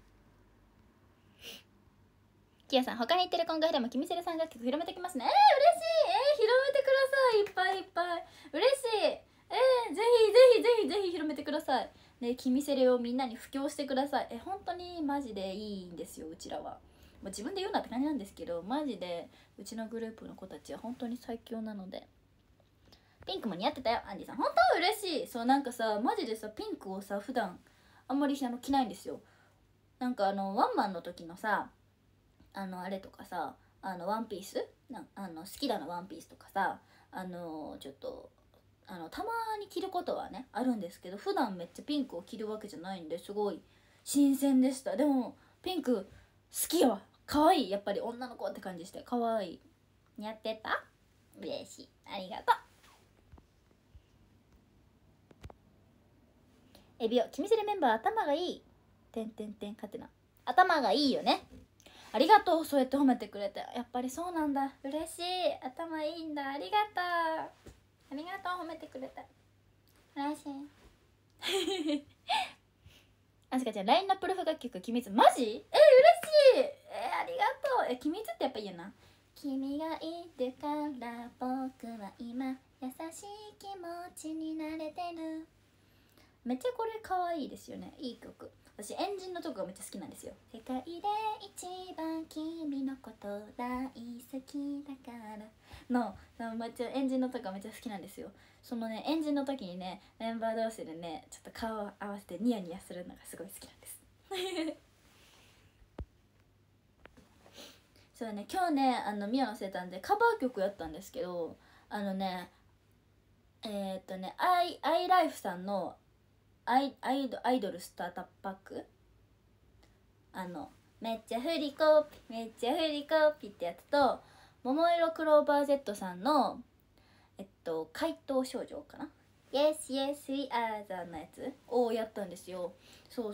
キヤさん、他に行ってる今回でも君セレさん楽曲広めてきますね。嬉しい。広めてください。いっぱいいっぱい嬉しい。ぜひ広めてくださいね。君セレをみんなに布教してください。本当にマジでいいんですよ。うちらはもう自分で言うなって感じなんですけど、マジでうちのグループの子たちは本当に最強なので。ピンクも似合ってたよアンディさん。本当嬉しい。そうなんかさマジでさピンクをさ普段あんまり着ないんですよ。なんかワンマンの時のさあれとかさ、ワンピース好きだなワンピースとかさ、ちょっとたまに着ることはねあるんですけど、普段めっちゃピンクを着るわけじゃないんで、すごい新鮮でした。でもピンク好きよ。可愛い。やっぱり女の子って感じして可愛い。似合ってた。嬉しい。ありがとう。エビオ、君セレメンバー頭がいい。かてな。頭がいいよね。ありがとう。そうやって褒めてくれて。やっぱりそうなんだ。嬉しい。頭いいんだ。ありがとう。ありがとう。褒めてくれて。嬉しい。あすかちゃん、LINE のプロフ楽曲、君津。マジ？嬉しい。ありがとう。君津ってやっぱいいよな。君がいるから僕は今優しい気持ちになれてる。めっちゃこれ可愛いですよね。いい曲。私エンジンのとこがめっちゃ好きなんですよ。世界で一番君のこと大好きだからのめっちゃエンジンのとこがめっちゃ好きなんですよ。そのねエンジンの時にねメンバー同士でねちょっと顔を合わせてニヤニヤするのがすごい好きなんですそうね、今日ねミオの生誕でカバー曲やったんですけど、アイライフさんのアイドルスターターパック、めっちゃ振りコピめっちゃ振りコピってやつと、ももいろクローバー Z さんの怪盗少女かな、 Yes Yes We Are the のやつをやったんですよ。そう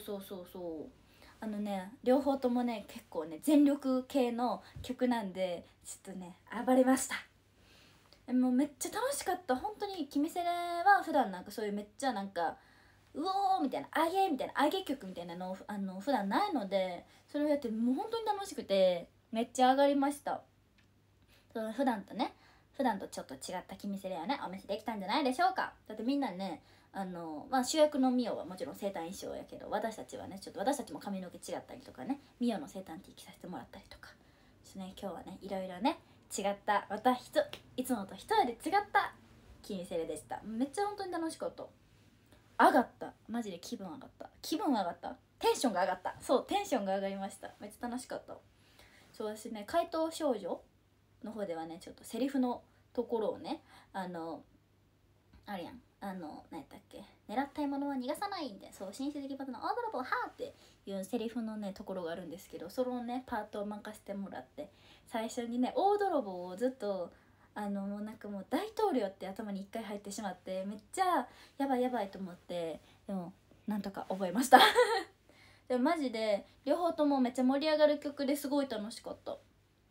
両方ともね結構ね全力系の曲なんで、ちょっとね暴れました。もうめっちゃ楽しかった。本当に君セレは普段なんかそういうめっちゃなんかうおーみたいな上げ曲みたいなの普段ないので、それをやってもう本当に楽しくてめっちゃ上がりました。普段とちょっと違った君セレをねお見せできたんじゃないでしょうか。だってみんなね主役のミオはもちろん生誕衣装やけど、私たちはねちょっと私たちも髪の毛違ったりとかね、ミオの生誕 T 着させてもらったりとかですね。今日はねいろいろね違ったいつもと一人で違った君セレでした。めっちゃ本当に楽しかった。上がった。マジで気分上がった。テンションが上がった。そうテンションが上がりました。めっちゃ楽しかった。そうですね、怪盗少女の方ではねちょっとセリフのところをねあれやん何やったっけ、狙った獲物は逃がさないんで、そう紳士的パトの大泥棒はーっていうセリフのねところがあるんですけど、そのねパートを任せてもらって、最初にね大泥棒をずっともうなんかもう大統領って頭に一回入ってしまって、めっちゃやばいと思って、でもなんとか覚えましたでもマジで両方ともめっちゃ盛り上がる曲ですごい楽しかった。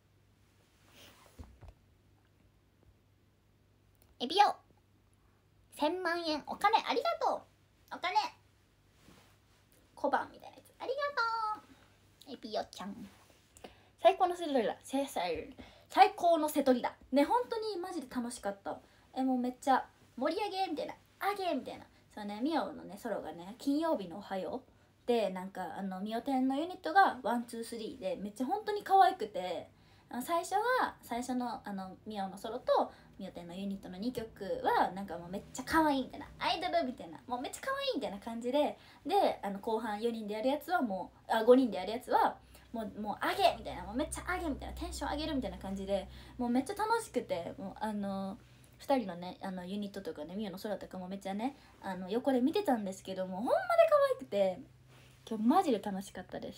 エビオ1000万円お金ありがとう。お金小判みたいなやつありがとう。エビオちゃん最高のセトリだ。最高のセトリだね。本当にマジで楽しかった。もうめっちゃ盛り上げみたいなみたいな。そうね、ミオのねソロがね金曜日のおはようで、なんかミオ店のユニットが123でめっちゃ本当に可愛くて、 最初のミオのソロとミオテンのユニットの2曲はなんかもうめっちゃ可愛いみたいな、アイドルみたいな、もうめっちゃ可愛いみたいな感じで、後半4人でやるやつは5人でやるやつはもう上げみたいな、もうめっちゃ上げみたいな、テンション上げるみたいな感じで、もうめっちゃ楽しくて、もう2人のねユニットとかね、ミオの空とかもめっちゃね横で見てたんですけども、ほんまで可愛くて今日マジで楽しかったです。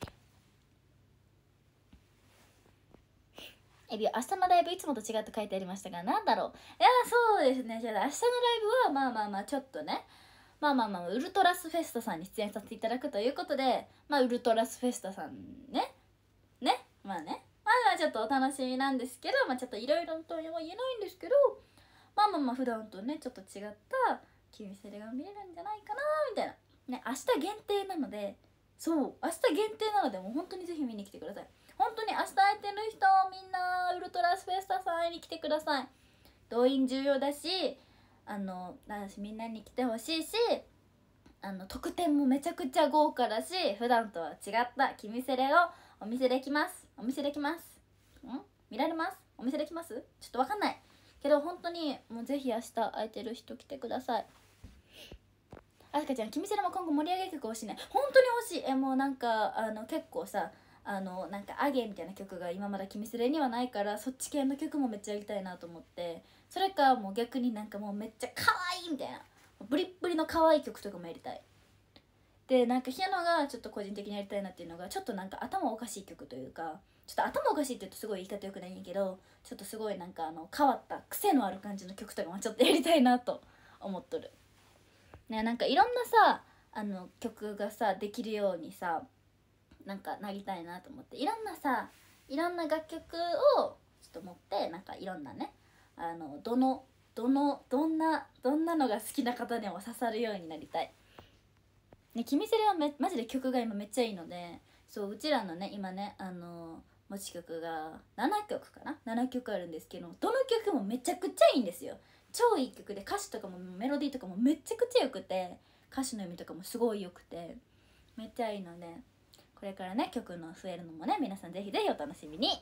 明日のライブいつもと違って書いてありましたが、なんだろう、いやそうですね、じゃあ明日のライブはまあちょっとね、ウルトラスフェスタさんに出演させていただくということで、ウルトラスフェスタさんねまあちょっとお楽しみなんですけど、ちょっといろいろとは言えないんですけど、普段とねちょっと違ったキミセレが見れるんじゃないかなみたいなね、明日限定なので、そう明日限定なので、もう本当にぜひ見に来てください。本当に明日空いてる人みんなウルトラスフェスタさん会いに来てください。動員重要だし、みんなに来てほしいし、特典もめちゃくちゃ豪華だし、普段とは違ったキミセレをお見せできます。見られます？お見せできます？ちょっとわかんないけど、本当にもうぜひ明日空いてる人来てください。あすかちゃん、キミセレも今後盛り上げ曲欲しいね。本当に欲しい。もうなんか結構さ、なんかアゲみたいな曲が今まだキミセレにはないから、そっち系の曲もめっちゃやりたいなと思って、それかもう逆になんかもうめっちゃ可愛いみたいな、ブリッブリの可愛い曲とかもやりたい。でなんかヒアノがちょっと個人的にやりたいなっていうのが、ちょっとなんか頭おかしい曲というか、ちょっと頭おかしいって言うとすごい言い方よくないんやけど、ちょっとすごいなんか変わった癖のある感じの曲とかもちょっとやりたいなと思っとるね。なんかいろんなさ曲がさできるようにさ、なんかなりたいなと思って、いろんな楽曲をちょっと持って、なんかいろんなねどんなのが好きな方でも刺さるようになりたいね。キミセレはマジで曲が今めっちゃいいので、そううちらのね今ね持ち曲が7曲かな、7曲あるんですけど、どの曲もめちゃくちゃいいんですよ。超いい曲で、歌詞とかもメロディーとかもめちゃくちゃよくて、歌詞の意味とかもすごいよくてめっちゃいいので、これからね曲の増えるのもね、皆さんぜひぜひお楽しみに。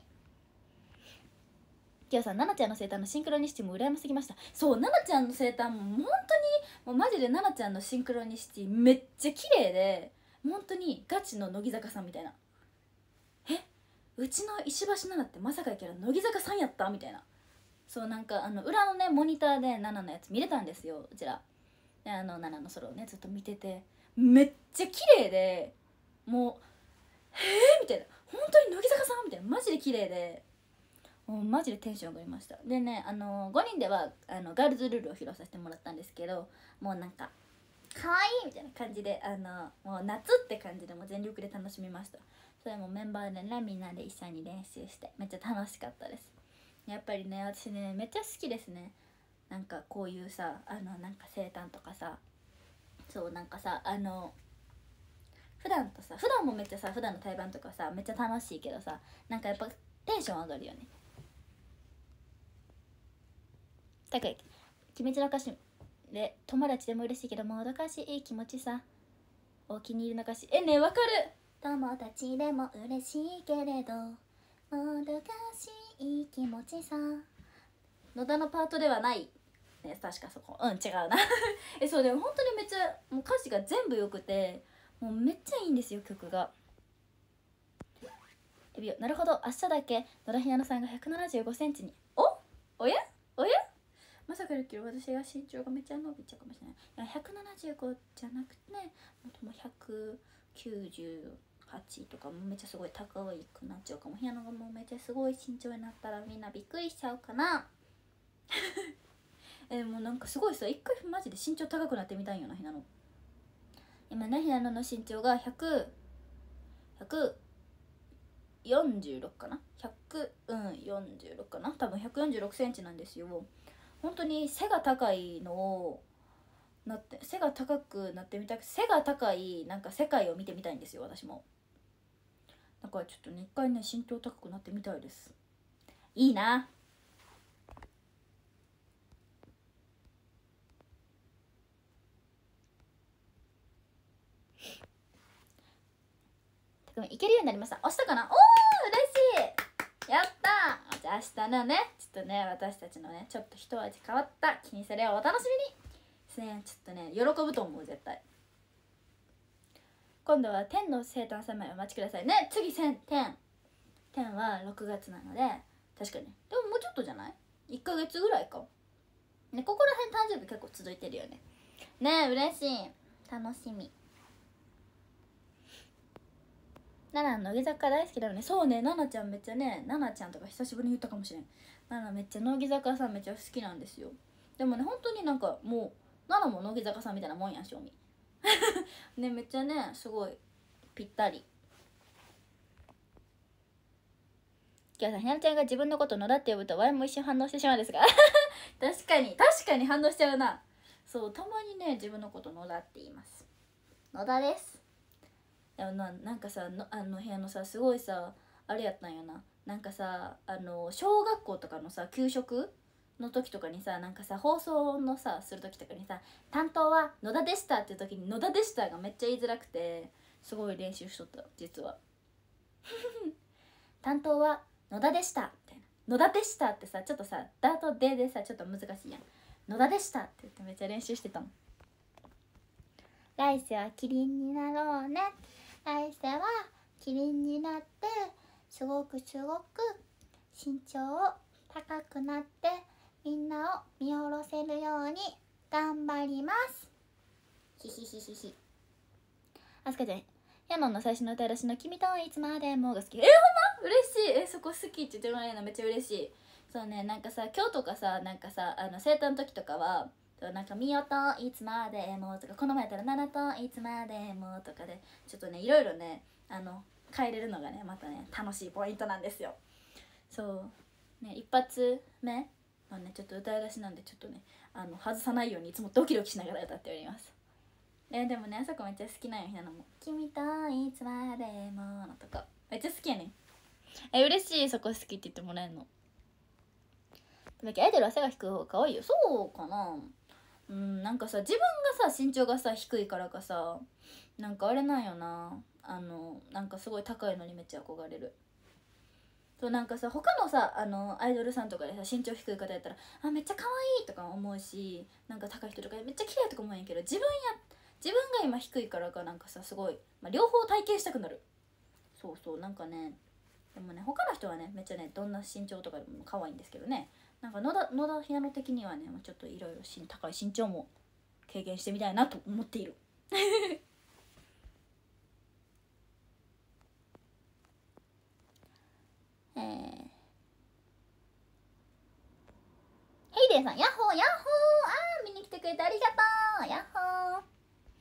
きよさん、ななちゃんの生誕のシンクロニシティも羨ましすぎました。そう、ななちゃんの生誕も本当にもうマジでななちゃんのシンクロニシティめっちゃ綺麗で、本当にガチの乃木坂さんみたいな、うちの石橋奈々ってまさかやけど乃木坂さんやったみたいな。そうなんか裏のねモニターでナナのやつ見れたんですよ、うちらで。ナナのソロをねずっと見てて、めっちゃ綺麗で、もうみたいな、本当に乃木坂さんみたいな、マジで綺麗で、もうマジでテンション上がりました。でね5人ではガールズルールを披露させてもらったんですけど、もうなんか可愛いみたいな感じでもう夏って感じでもう全力で楽しみました。それもメンバーでねみんなで一緒に練習してめっちゃ楽しかったです。やっぱりね私ねめっちゃ好きですね。なんかこういうさなんか生誕とかさ、そうなんかさ普段もめっちゃさ、普段の対バンとかさめっちゃ楽しいけどさ、なんかやっぱテンション上がるよね。高い鬼滅の歌詞で友達でも嬉しいけどもどかしい気持ちさ、お気に入りの歌詞ねわかる。友達でも嬉しいけれどもどかしい気持ちさ、野田のパートではないね、確かそこ違うなそうでも本当にめっちゃもう歌詞が全部よくて、もうめっちゃいいんですよ曲が。なるほど、明日だけ野田ひなのさんが175センチに。おやまさかだけど私が身長がめっちゃ伸びちゃうかもしれない。175じゃなくてね、もう198とかもめっちゃすごい高くなっちゃうかも。ひなのがもうめっちゃすごい身長になったらみんなびっくりしちゃうかなもうなんかすごいさ、一回マジで身長高くなってみたいよな、ひなの。今ねひなのの身長が146かな、146かな、多分146センチなんですよ。本当に背が高いのを背が高くなってみたく、背が高いなんか世界を見てみたいんですよ私も。だからちょっとね一回ね身長高くなってみたいです。いいな。いけるようになりました。押したかな。嬉しい。 やったー。じゃあ明日のねちょっとね私たちのねちょっと一味変わった気にされをお楽しみにね。ちょっとね喜ぶと思う絶対。今度は天の生誕様へお待ちくださいね。次天は6月なので確かにでももうちょっとじゃない ?1 ヶ月ぐらいかね。ここら辺誕生日結構続いてるよね。ねえ嬉しい楽しみ。ナナ乃木坂大好きだよね。そうねナナちゃんめっちゃねナナちゃんとか久しぶりに言ったかもしれん。ナナめっちゃ乃木坂さんめっちゃ好きなんですよ。でもね本当になんかもうナナも乃木坂さんみたいなもんやん正味ねめっちゃねすごいぴったり。きょうさんひなのちゃんが自分のこと野田って呼ぶとワイも一瞬反応してしまうんですが確かに反応しちゃうな。そうたまにね自分のこと野田って言います。野田です。でもなんかさあの部屋のさすごいさあれやったんよな。なんかさ小学校とかのさ給食の時とかにさなんかさ放送のさする時とかにさ担当は野田でしたっていう時に野田でしたがめっちゃ言いづらくてすごい練習しとった実は担当は野田でしたみたいな。野田でしたってさちょっとさダートでさちょっと難しいやん。野田でしたって言ってめっちゃ練習してたの。来世はキリンになろうね。来世はキリンになってすごく身長高くなってみんなを見下ろせるように頑張ります。ひひひひひ。あすかちゃんヤノンの最初の歌い出しの君といつまでもが好き。ほんま嬉しい。そこ好きって言ってもらえるのめっちゃ嬉しい。そうねなんかさ今日とかさなんかさ生誕の時とかはなんか「みよといつまでも」とかこの前やったら「ななといつまでも」とかでちょっとねいろいろね変えれるのがねまたね楽しいポイントなんですよ。そうね一発目のねちょっと歌い出しなんでちょっとね外さないようにいつもドキドキしながら歌っております。でもねあそこめっちゃ好きなんよ。ひなのも「君といつまでも」のとかめっちゃ好きやねん。嬉しいそこ好きって言ってもらえるの。だけどアイドルは背が低い方が可愛いよ。そうかな。なんかさ自分がさ身長がさ低いからかさなんかあれなんよな。なんかすごい高いのにめっちゃ憧れる。そうなんかさ他のさアイドルさんとかでさ身長低い方やったらめっちゃ可愛いとか思うしなんか高い人とかめっちゃ綺麗とか思うんやけど自分が今低いからかなんかさすごい、両方体験したくなる。そうなんかねでもね他の人はねめっちゃねどんな身長とかでも可愛いんですけどね。なんか野田ひなの的にはねちょっといろいろ高い身長も経験してみたいなと思っているヘイデンさんヤッホーヤッホー見に来てくれてありがとうヤッホー。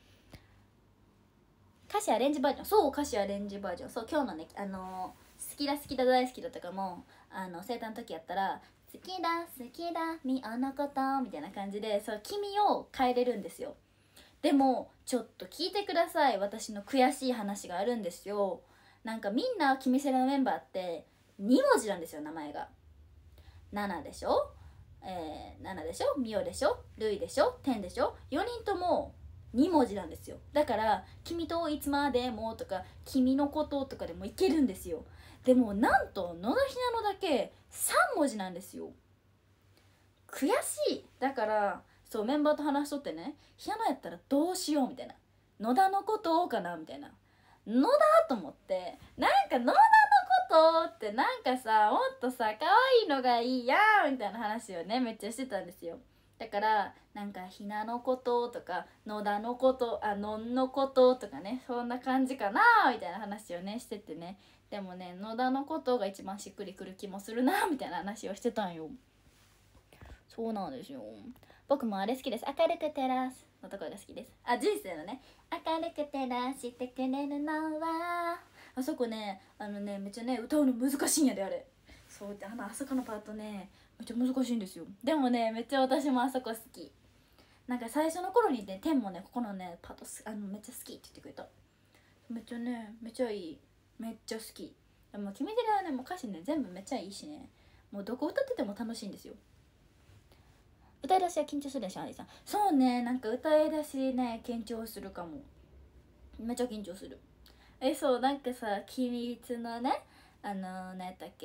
歌詞アレンジバージョンそう歌詞アレンジバージョンそう今日のね好きだ大好きだとかも生誕の時やったら好きだみおのことみたいな感じでそう君を変えれるんですよ。でもちょっと聞いてください。私の悔しい話があるんですよ。なんかみんな君セレのメンバーって2文字なんですよ名前が。7でしょ7でしょみおでしょるいでしょてんでしょ4人とも2文字なんですよ。だから「君といつまでも」とか「君のこと」とかでもいけるんですよ。でもなんと野田ひなのだけ3文字なんですよ。悔しい。だからそうメンバーと話しとってねひなのやったらどうしようみたいな野田のことかなみたいな野田と思ってなんか野田のことってなんかさもっとさ可愛いのがいいやんみたいな話をねめっちゃしてたんですよ。だからなんかひなのこととか野田のことのんのこととかねそんな感じかなみたいな話をねしててねでもね野田のことが一番しっくりくる気もするなみたいな話をしてたんよ。そうなんですよ。僕もあれ好きです。明るく照らすのところが好きです。人生のね明るく照らしてくれるのはあそこねめっちゃね歌うの難しいんやであれ。そうってあそこのパートねめっちゃ難しいんですよ。でもねめっちゃ私もあそこ好き。なんか最初の頃にね天もねここのねパートめっちゃ好きって言ってくれた。めっちゃねめっちゃいいめっちゃ好き。でも決めてるはねもう歌詞ね全部めっちゃいいしねもうどこ歌ってても楽しいんですよ。歌い出しは緊張するでしょアリさん。そうねなんか歌い出しね緊張するかも。めっちゃ緊張する。そうなんかさ秘密のね何やったっけ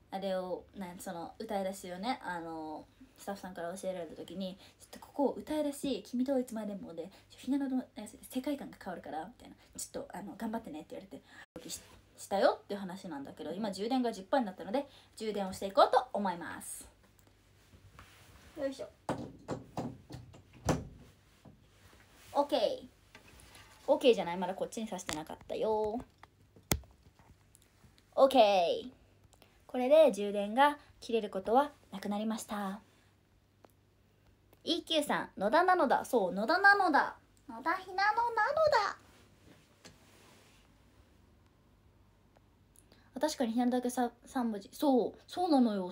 あれをその歌い出しをねスタッフさんから教えられた時に「ちょっとここ歌い出し君といつまでも」で「ひなの世界観が変わるから」みたいな「ちょっと頑張ってね」って言われてしたよっていう話なんだけど、今充電が 10% になったので充電をしていこうと思います。よいしょ。 OK じゃない、まだこっちにさしてなかったよ。 OK、 これで充電が切れることはなくなりました。 EQ さん、野田なのだ。そう、野田なのだ。野田ひなのなのだ。確かにひなだけ3文字。そうなのよ。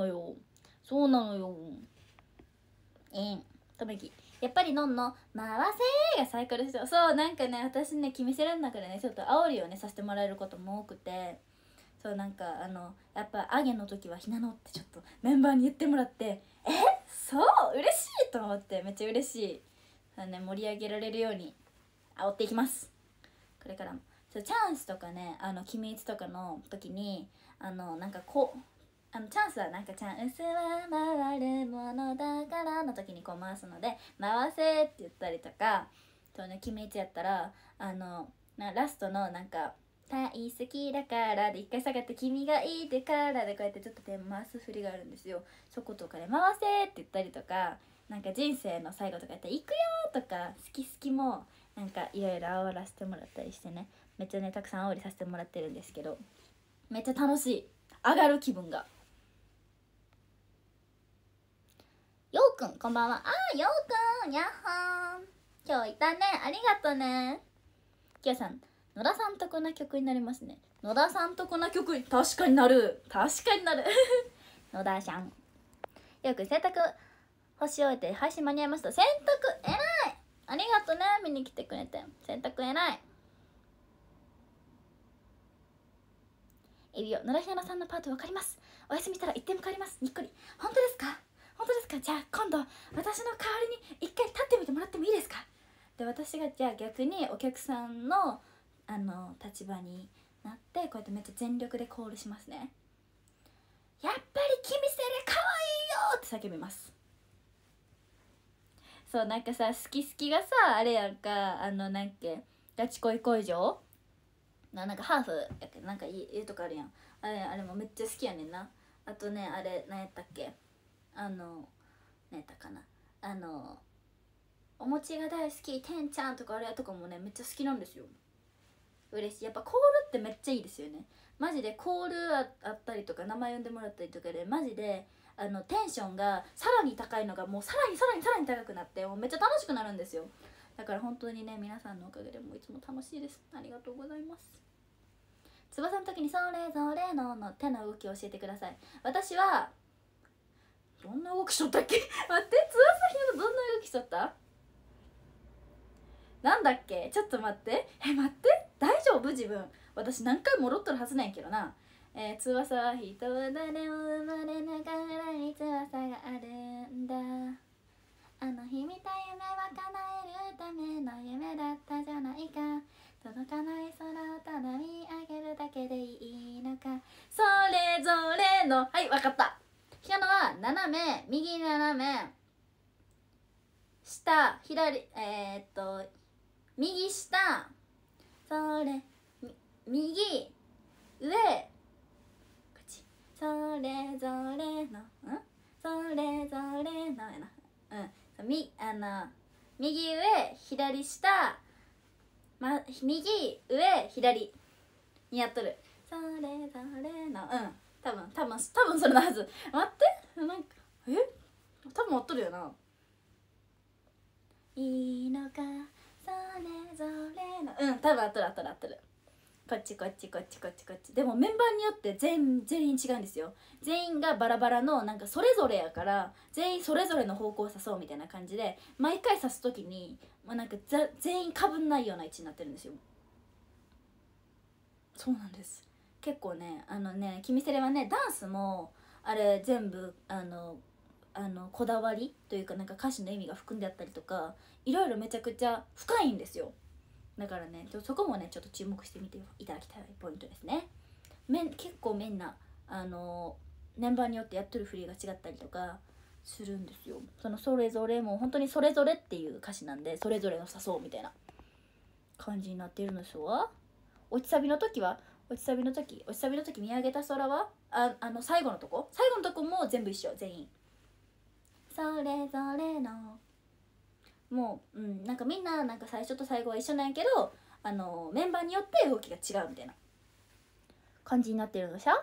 とめき、やっぱりのんの回せーがサイクルして、そうなんかね、私ね君セラの中でねちょっと煽りをねさせてもらえることも多くて、そうなんかやっぱアゲの時はひなのってちょっとメンバーに言ってもらって、そう嬉しいと思って、めっちゃ嬉しい。盛り上げられるように煽っていきます、これからも。そうチャンスとかね、君いつとかの時になんかこうチャンスはなんかチャンスは回るものだからの時にこう回すので回せって言ったりとか、そうね、君いつやったらラストのなんか大好きだからで一回下がって君がいてからでこうやってちょっと手回す振りがあるんですよ。そことかで回せって言ったりとか、なんか人生の最後とかやったら行くよとか好き好きもなんかいろいろ煽らせてもらったりしてね、めっちゃねたくさん煽りさせてもらってるんですけど、めっちゃ楽しい、上がる気分が。ようくんこんばんは。ようくんやっほーん、今日いたね、ありがとね。きよさん、野田さんとこな曲になりますね。野田さんとこな曲に確かになる野田さん、よく洗濯干し終えて配信間に合いました。洗濯偉い、ありがとね、見に来てくれて。洗濯偉い。エビオ、野田ひなのさんのパート分かります。お休みしたら行っても帰ります。にっこり。本当ですかじゃあ今度私の代わりに一回立ってみてもらってもいいですか。で私がじゃあ逆にお客さんの立場になってこうやってめっちゃ全力でコールしますね。やっぱり君セレかわいいよって叫びます。そうなんかさ、好きがさあれやんか、なんっけガチ恋恋情なんかハーフやけどなんかいいとこあるやん、あれもめっちゃ好きやねんな。あとねあれ何やったっけ、何やったかな、お餅が大好きてんちゃんとかあれとかもねめっちゃ好きなんですよ。嬉しい。やっぱコールってめっちゃいいですよね。マジでコールあったりとか名前呼んでもらったりとかでマジでテンションがさらに高いのがもうさらに高くなってもうめっちゃ楽しくなるんですよ。だから本当にね皆さんのおかげでもういつも楽しいです。ありがとうございます。翼の時にそれぞれの手の動きを教えてください。私はどんな動きしとったっけ待って、翼ひなのどんな動きしとった、なんだっけ、ちょっと待って、待って、大丈夫自分、私何回も踊っとるはずなんやけどな。翼は人は誰も生まれながらに翼があるんだ、あの日見た夢は叶えるための夢だったじゃないか、届かない空をただ見上げるだけでいいのか、それぞれの、はい分かった。ひなのは斜め右斜め下左右下それ右上口それぞれのそれぞれのやな、右上左下、右上左にやっとる。それぞれの多分それのはず。待って、なんか多分合っとるよな。いいのかそれぞれの多分合っとる。こっちでもメンバーによって全員違うんですよ。全員がバラバラのなんかそれぞれやから全員それぞれの方向を指そうみたいな感じで毎回指す時に、なんか全員かぶんないような位置になってるんですよ。そうなんです。結構ね君セレはねダンスもあれ全部こだわりというかなんか歌詞の意味が含んであったりとかいろいろめちゃくちゃ深いんですよ。だからねそこもねちょっと注目してみていただきたいポイントですね。結構みんなメンバーによってやってる振りが違ったりとかするんですよ。それぞれもう本当にそれぞれっていう歌詞なんで、それぞれの誘うみたいな感じになっているのですわ。落ちサビの時見上げた空は最後のとこも全部一緒、全員それぞれの、もうなんかみんななんか最初と最後は一緒なんやけどメンバーによって動きが違うみたいな感じになってるのでしょ。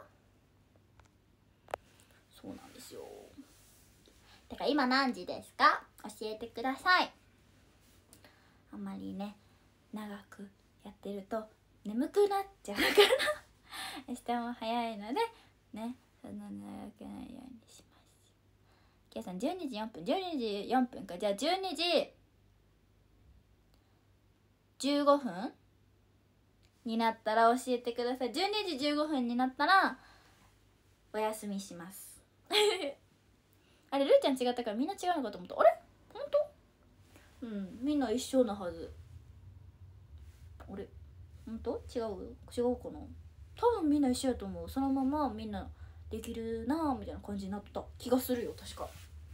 そうなんですよ。だから今何時ですか、教えてください。あんまりね長くやってると眠くなっちゃうから明日も早いのでね、そんな長くないようにします。ケイさん12時4分か。じゃあ12時15分になったら教えてください。12時15分になったらお休みしますあれルーちゃん違ったからみんな違うのかと思った。あれ本当？みんな一緒なはず。あれ本当？違うかな。多分みんな一緒やと思う。そのままみんなできるなみたいな感じになった気がするよ。確か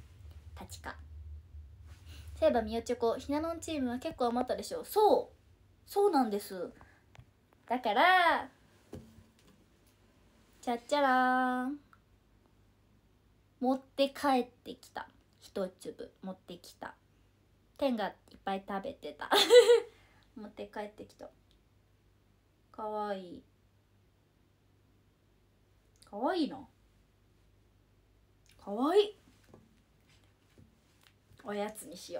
そういえばみよチョコひなのんチームは結構余ったでしょ。そうなんです。だからちゃっちゃらーん、持って帰ってきた。一粒持ってきた。天がいっぱい食べてた持って帰ってきた。かわいいな。かわいい。おやつにしよ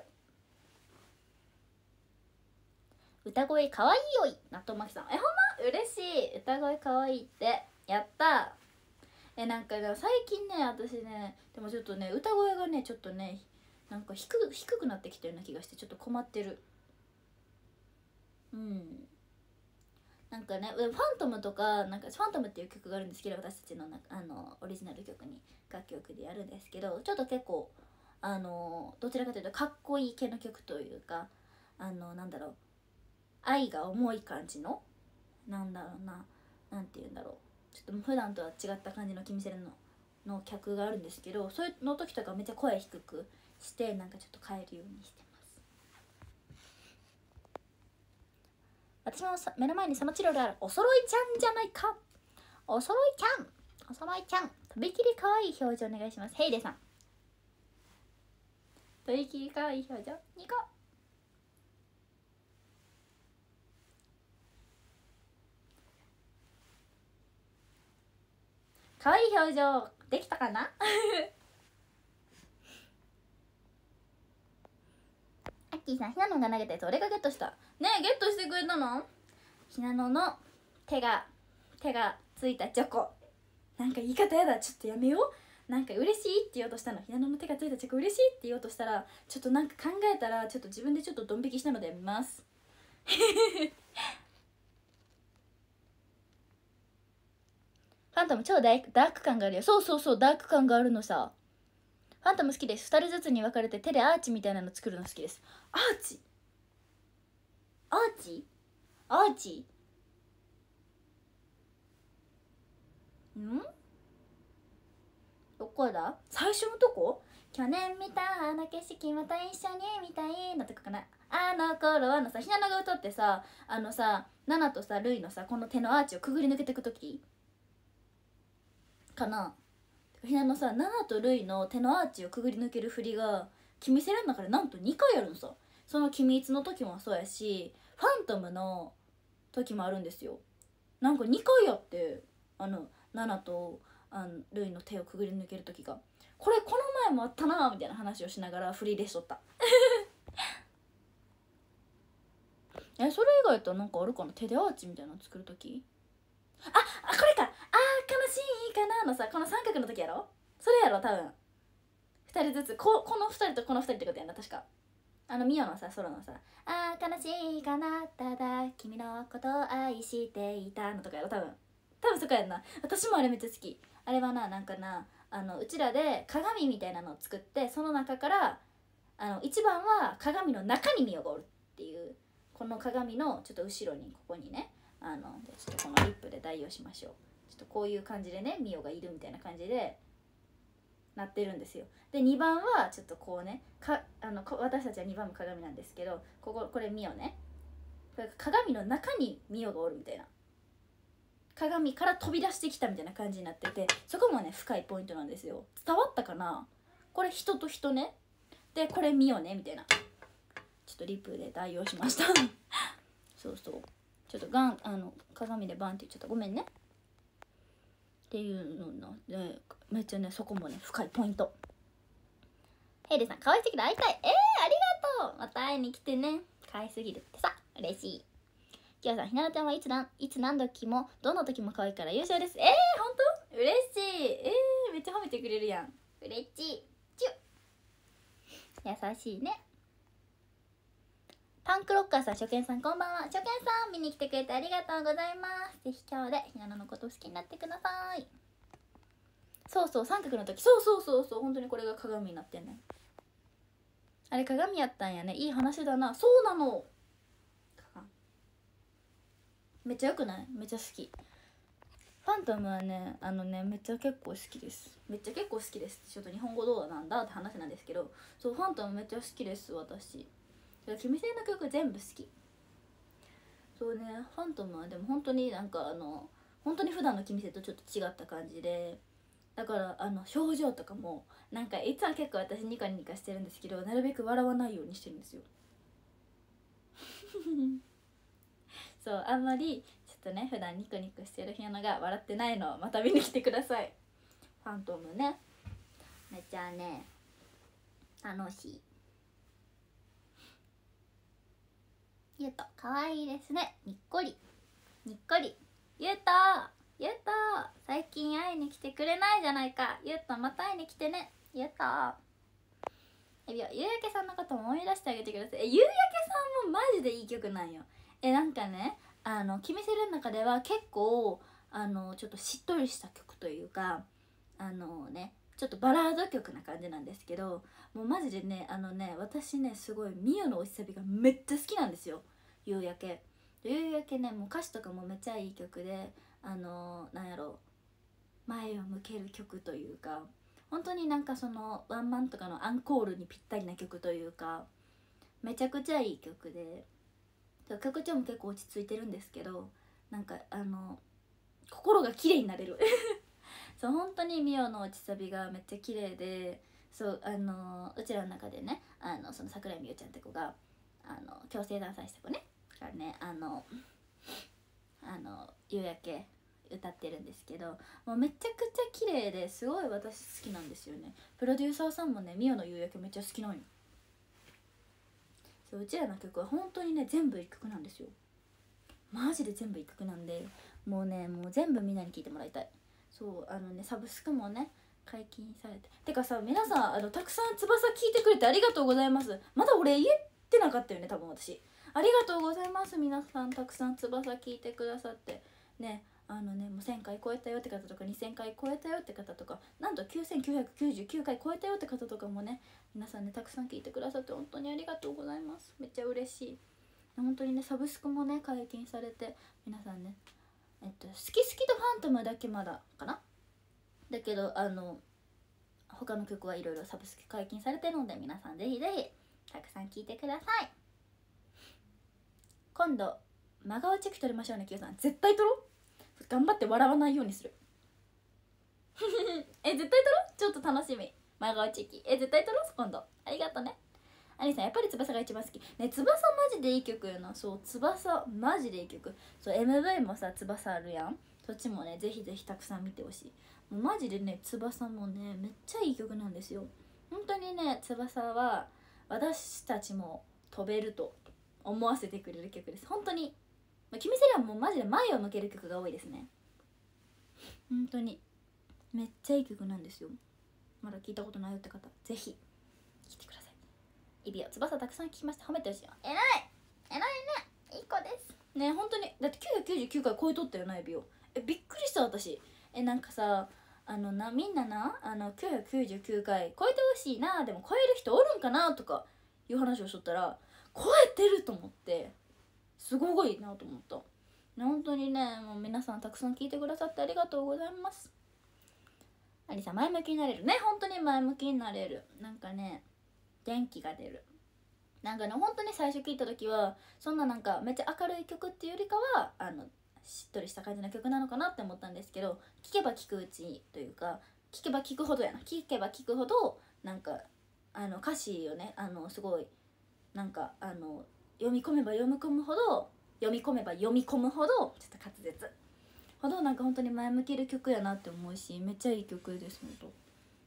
う。歌声かわいいよい納豆巻きさん。ほんま嬉しい。歌声かわいいってやったー。なんか最近ね私ねでもちょっとね歌声がねちょっとねなんか低くなってきたような気がしてちょっと困ってる。なんかねファントムとかなんかファントムっていう曲があるんですけど、私たちのオリジナル曲に楽曲でやるんですけど、ちょっと結構どちらかというとかっこいい系の曲というかなんだろう、愛が重い感じのなんだろうな、なんて言うんだろう、ちょっと普段とは違った感じのキミセルの曲があるんですけど、そういうの時とかめっちゃ声低くしてなんかちょっと変えるようにしてます。私も目の前にそのチロルある。おそろいちゃんじゃないか。おそろいちゃんとびきり可愛い表情お願いします。ヘイデさんとびきり可愛い表情ニコ。可愛い表情できたかなアッキーさん、ひなのが投げたやつ俺がゲットした。ねえゲットしてくれたの？ひなのの手がついたチョコ。なんか言い方やだ、ちょっとやめよう。なんか嬉しいって言おうとしたの。ひなのの手がついたチョコ嬉しいって言おうとしたらちょっとなんか考えたらちょっと自分でちょっとドン引きしたのでやめますファントム超ダーク感があるよ。そうダーク感があるのさ。ファントム好きです。2人ずつに分かれて手でアーチみたいなの作るの好きです。アーチどこだ？最初のとこ？去年見たあの景色また一緒に見たいのとかかな。あの頃はさ、ひなのが歌ってさ、ナナとさルイのさこの手のアーチをくぐり抜けていく時かな。ひなのさナナとルイの手のアーチをくぐり抜ける振りが君セレの中でなんと2回あるのさ。その君いつの時もそうやしファントムの時もあるんですよ。なんか2回あってナナとルイの手をくぐり抜ける時が、これこの前もあったなみたいな話をしながら振り入れしとったそれ以外となんかあるかな。手でアーチみたいなの作る時、これか。悲しいかなのさこの三角の時やろ。それやろ多分。2人ずつこの2人とこの2人ってことやな確か。ミオのさソロのさ悲しいかなただ君のことを愛していたのとかやろ多分そこやんな。私もあれめっちゃ好き。あれはなんかなうちらで鏡みたいなのを作って、その中から一番は鏡の中にミオがおるっていう、この鏡のちょっと後ろにここにねちょっとこのリップで代用しましょう。 ちょっとこういう感じでねミオがいるみたいな感じでなってるんですよ。で2番はちょっとこうね私たちは2番も鏡なんですけど、これミオね、これ鏡の中にミオがおるみたいな、鏡から飛び出してきたみたいな感じになってて、そこもね深いポイントなんですよ。伝わったかな。これ人と人ね、でこれミオねみたいな、ちょっとリプで代用しましたそうそう、ちょっと鏡でバンって言っちゃった、ごめんねっていうので、めっちゃねそこもね深いポイント。ヘイリーさん、可愛すぎる、会いたい。ありがとう、また会いに来てね。可愛すぎるってさ、嬉しい。キヨさん、ひなのちゃんはいつ何時もどの時も可愛いから優勝です。本当嬉しい。めっちゃ褒めてくれるやん。嬉しい。チュッ、優しいね。パンクロッカーさん、初見さんこんばんは。初見さん、見に来てくれてありがとうございます。ぜひ今日でひなののことを好きになってください。そうそう、三角の時、そう本当にこれが鏡になってんね。あれ鏡やったんやね。いい話だな。そうなの、めっちゃよくない？めっちゃ好き。ファントムはね、めっちゃ結構好きです。めっちゃ結構好きです。ちょっと日本語どうなんだって話なんですけど、そう、ファントムめっちゃ好きです、私。キミセイの曲全部好き。そうね、ファントムはでも本当になんか本当に普段のキミセイとちょっと違った感じで、だから表情とかもなんかいつも結構私ニカニカしてるんですけど、なるべく笑わないようにしてるんですよそう、あんまりちょっとね普段ニコニコしてるひなのが笑ってないのをまた見に来てください。ファントムね、めっちゃね楽しい。ゆうとかわいいですね、にっこりにっこり。ゆうと最近会いに来てくれないじゃないか。ゆうとまた会いに来てね。ゆうとゆうやけさんのことも思い出してあげてください。ゆうやけさんもマジでいい曲なんよ。なんかねキミセルの中では結構ちょっとしっとりした曲というかちょっとバラード曲な感じなんですけど、もうマジでね私ねすごいミオのおしさびがめっちゃ好きなんですよ。夕焼けね、もう歌詞とかもめっちゃいい曲でなんやろ、前を向ける曲というか、本当になんかそのワンマンとかのアンコールにぴったりな曲というか、めちゃくちゃいい曲で、曲調も結構落ち着いてるんですけど、なんか心が綺麗になれるそう、本当にミオの落ちサビがめっちゃ綺麗で、そううちらの中でねその桜井美羽ちゃんって子が強制ダンサーした子ねからね夕焼け歌ってるんですけど、もうめちゃくちゃ綺麗ですごい私好きなんですよね。プロデューサーさんもねミオの夕焼けめっちゃ好きなんよ。そう、うちらの曲は本当にね全部一曲なんですよ。マジで全部一曲なんで、もう全部みんなに聴いてもらいたい。そうサブスクもね解禁されて、てかさ、皆さんたくさん翼聴いてくれてありがとうございます。まだ俺言ってなかったよね多分私。ありがとうございます。皆さんたくさん翼聴いてくださってね、もう1000回超えたよって方とか2000回超えたよって方とか、なんと9999回超えたよって方とかもね、皆さんねたくさん聞いてくださって本当にありがとうございます。めっちゃ嬉しい。本当にねサブスクもね解禁されて、皆さんね好きとファントムだけまだかな、だけど他の曲はいろいろサブスク解禁されてるので、皆さんぜひぜひたくさん聴いてください。今度真顔チェキ撮りましょうね、キヨさん。絶対撮ろう。頑張って笑わないようにする絶対撮ろう。ちょっと楽しみ、真顔チェキ。絶対撮ろう今度。ありがとうね。アニさん、やっぱり翼が一番好きね。翼マジでいい曲よな。そう、翼マジでいい曲。そう、 MV もさ翼あるやん。そっちもねぜひぜひたくさん見てほしい。もうマジでね翼もねめっちゃいい曲なんですよ。本当にね翼は私たちも飛べると思わせてくれる曲です。本当にキミセリはもうマジで前を向ける曲が多いですね。本当にめっちゃいい曲なんですよ。まだ聞いたことないよって方ぜひ聴いてください。イビオ翼たくさん聴きました。褒めてほしいよ。偉いね、いい子ですね。本当にだって999回超えとったよな、イビオ。びっくりした私。なんかさみんなな999回超えてほしいな、でも超える人おるんかなとかいう話をしとったら、超えてると思ってすごいなと思った。 本当にね、もう皆さんたくさん聞いてくださってありがとうございます。ありさ前向きになれるね。本当に前向きになれる。なんかね、元気が出る。なんかね、本当に最初聞いた時はそんななんかめっちゃ明るい曲っていうよりかはしっとりした感じの曲なのかなって思ったんですけど、聴けば聴くうちというか、聴けば聴くほどなんか歌詞をねすごいなんか読み込めば読み込むほどちょっと滑舌ほどなんか本当に前向ける曲やなって思うし、めっちゃいい曲です。本当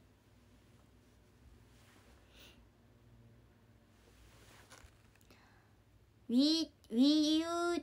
We use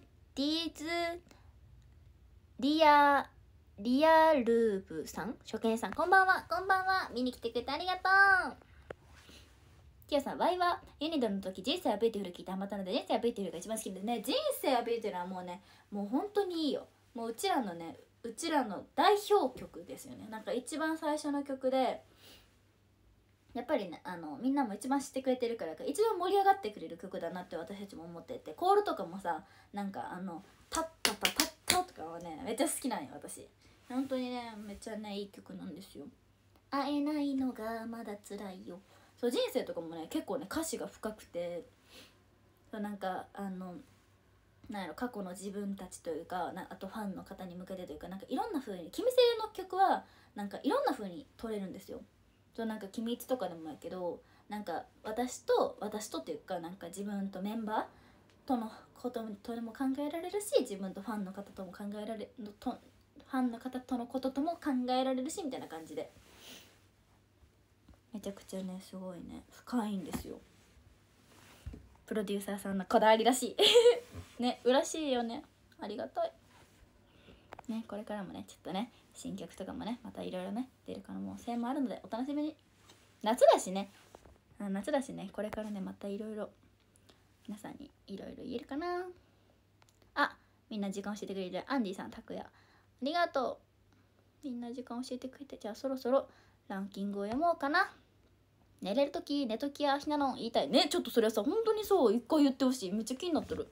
リアルーブさん、初見さん、こんばんは。見に来てくれてありがとう。キヨさん、ワイはユニドの時人生はビューティフル聞いてハマったので、人生はビューティフルが一番好きでね。人生はビューティフルはもうね、もう本当にいいよ。もううちらの代表曲ですよね。なんか一番最初の曲で、やっぱりねみんなも一番知ってくれてるから一番盛り上がってくれる曲だなって私たちも思ってて、コールとかもさ、なんかタッタタタッタとかはねめっちゃ好きなんよ私。本当にねめっちゃねいい曲なんですよ。会えないのがまだ辛いよ。そう、人生とかもね結構ね歌詞が深くて、そうなんかなんやろ、過去の自分たちというかあとファンの方に向けてというか、なんかいろんな風に君セレの曲はなんかいろんな風に取れるんですよ。そうなんか君一とかでもやけど、なんか私とっていうか、なんか自分とメンバーとのこととも考えられるし、自分とファンの方とも考えられるとファンの方とのこととも考えられるしみたいな感じで、めちゃくちゃねすごいね深いんですよ。プロデューサーさんのこだわりらしいね、嬉しいよね、ありがたいね。これからもねちょっとね新曲とかもねまたいろいろね出る可能性もあるのでお楽しみに。夏だしねこれからねまたいろいろ皆さんにいろいろ言えるかな。あ、みんな時間教えてくれるアンディさん、拓也ありがとう。みんな時間教えてくれて、じゃあそろそろランキングを読もうかな。寝れるとき寝ときやひなの言いたいね。ちょっとそれはさ本当にそう一回言ってほしい。めっちゃ気になってる。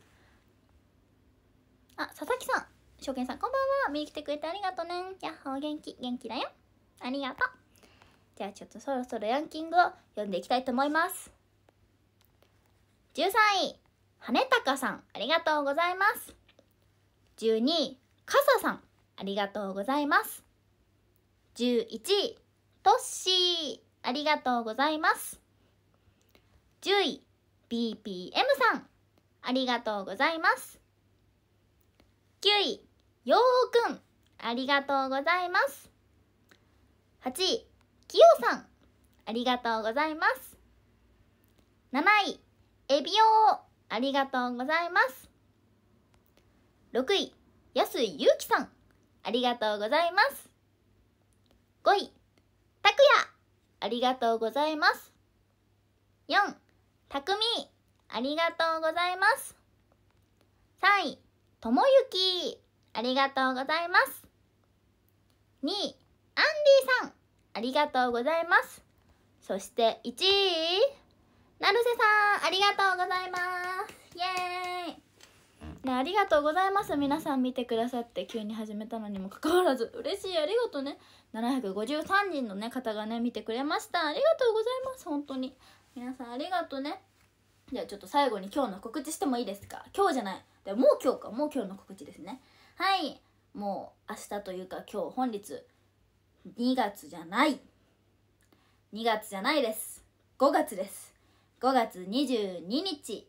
あ、佐々木さん、証券さん、こんばんは。見に来てくれてありがとうね。やっほー、元気だよ。ありがとう。じゃあちょっとそろそろランキングを読んでいきたいと思います。13位、羽高さん、ありがとうございます。12位、かささん、ありがとうございます。11位、トッシー、ありがとうございます。10位、BPM さん、ありがとうございます。9位、よーくん、ありがとうございます。8位、きよさん、ありがとうございます。7位、エビオー、ありがとうございます。6位、安井ゆうきさん、ありがとうございます。5位、たくや、ありがとうございます。4、たくみ、ありがとうございます。3位、ともゆき、ありがとうございます。2位、アンディさん、ありがとうございます。そして1位、成瀬さん、ありがとうございます。イエーイ、ね、ありがとうございます。皆さん見てくださって、急に始めたのにもかかわらず嬉しい、ありがとうね。753人のね方がね見てくれました。ありがとうございます。本当に皆さんありがとうね。じゃあちょっと最後に今日の告知してもいいですか。今日じゃない、でもう今日か、もう今日の告知ですね。はい、もう明日というか今日本日2月じゃないです。5月です。5月22日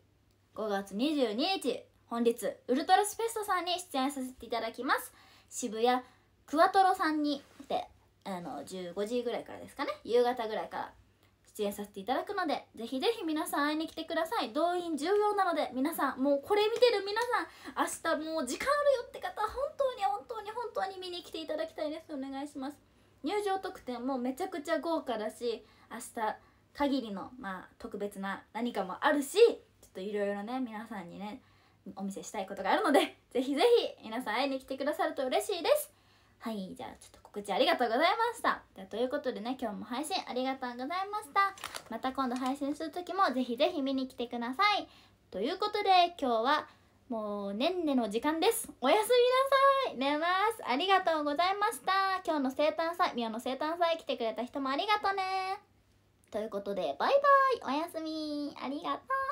本日ウルトラスフェストさんに出演させていただきます。渋谷クワトロさんにて15時ぐらいからですかね、夕方ぐらいから出演させていただくので、ぜひぜひ皆さん会いに来てください。動員重要なので、皆さんもうこれ見てる皆さん、明日もう時間あるよって方は本当に見に来ていただきたいです。お願いします。入場特典もめちゃくちゃ豪華だし、明日限りの特別な何かもあるし、ちょっといろいろね皆さんにねお見せしたいことがあるので、ぜひぜひ皆さん会いに来てくださると嬉しいです。はい、じゃあちょっと告知ありがとうございました。ということでね、今日も配信ありがとうございました。また今度配信する時もぜひぜひ見に来てください。ということで今日はもうねんねの時間です。おやすみなさい。寝ます。ありがとうございました。今日の生誕祭、みおの生誕祭来てくれた人もありがとね。ということでバイバイ。おやすみ。ありがとう。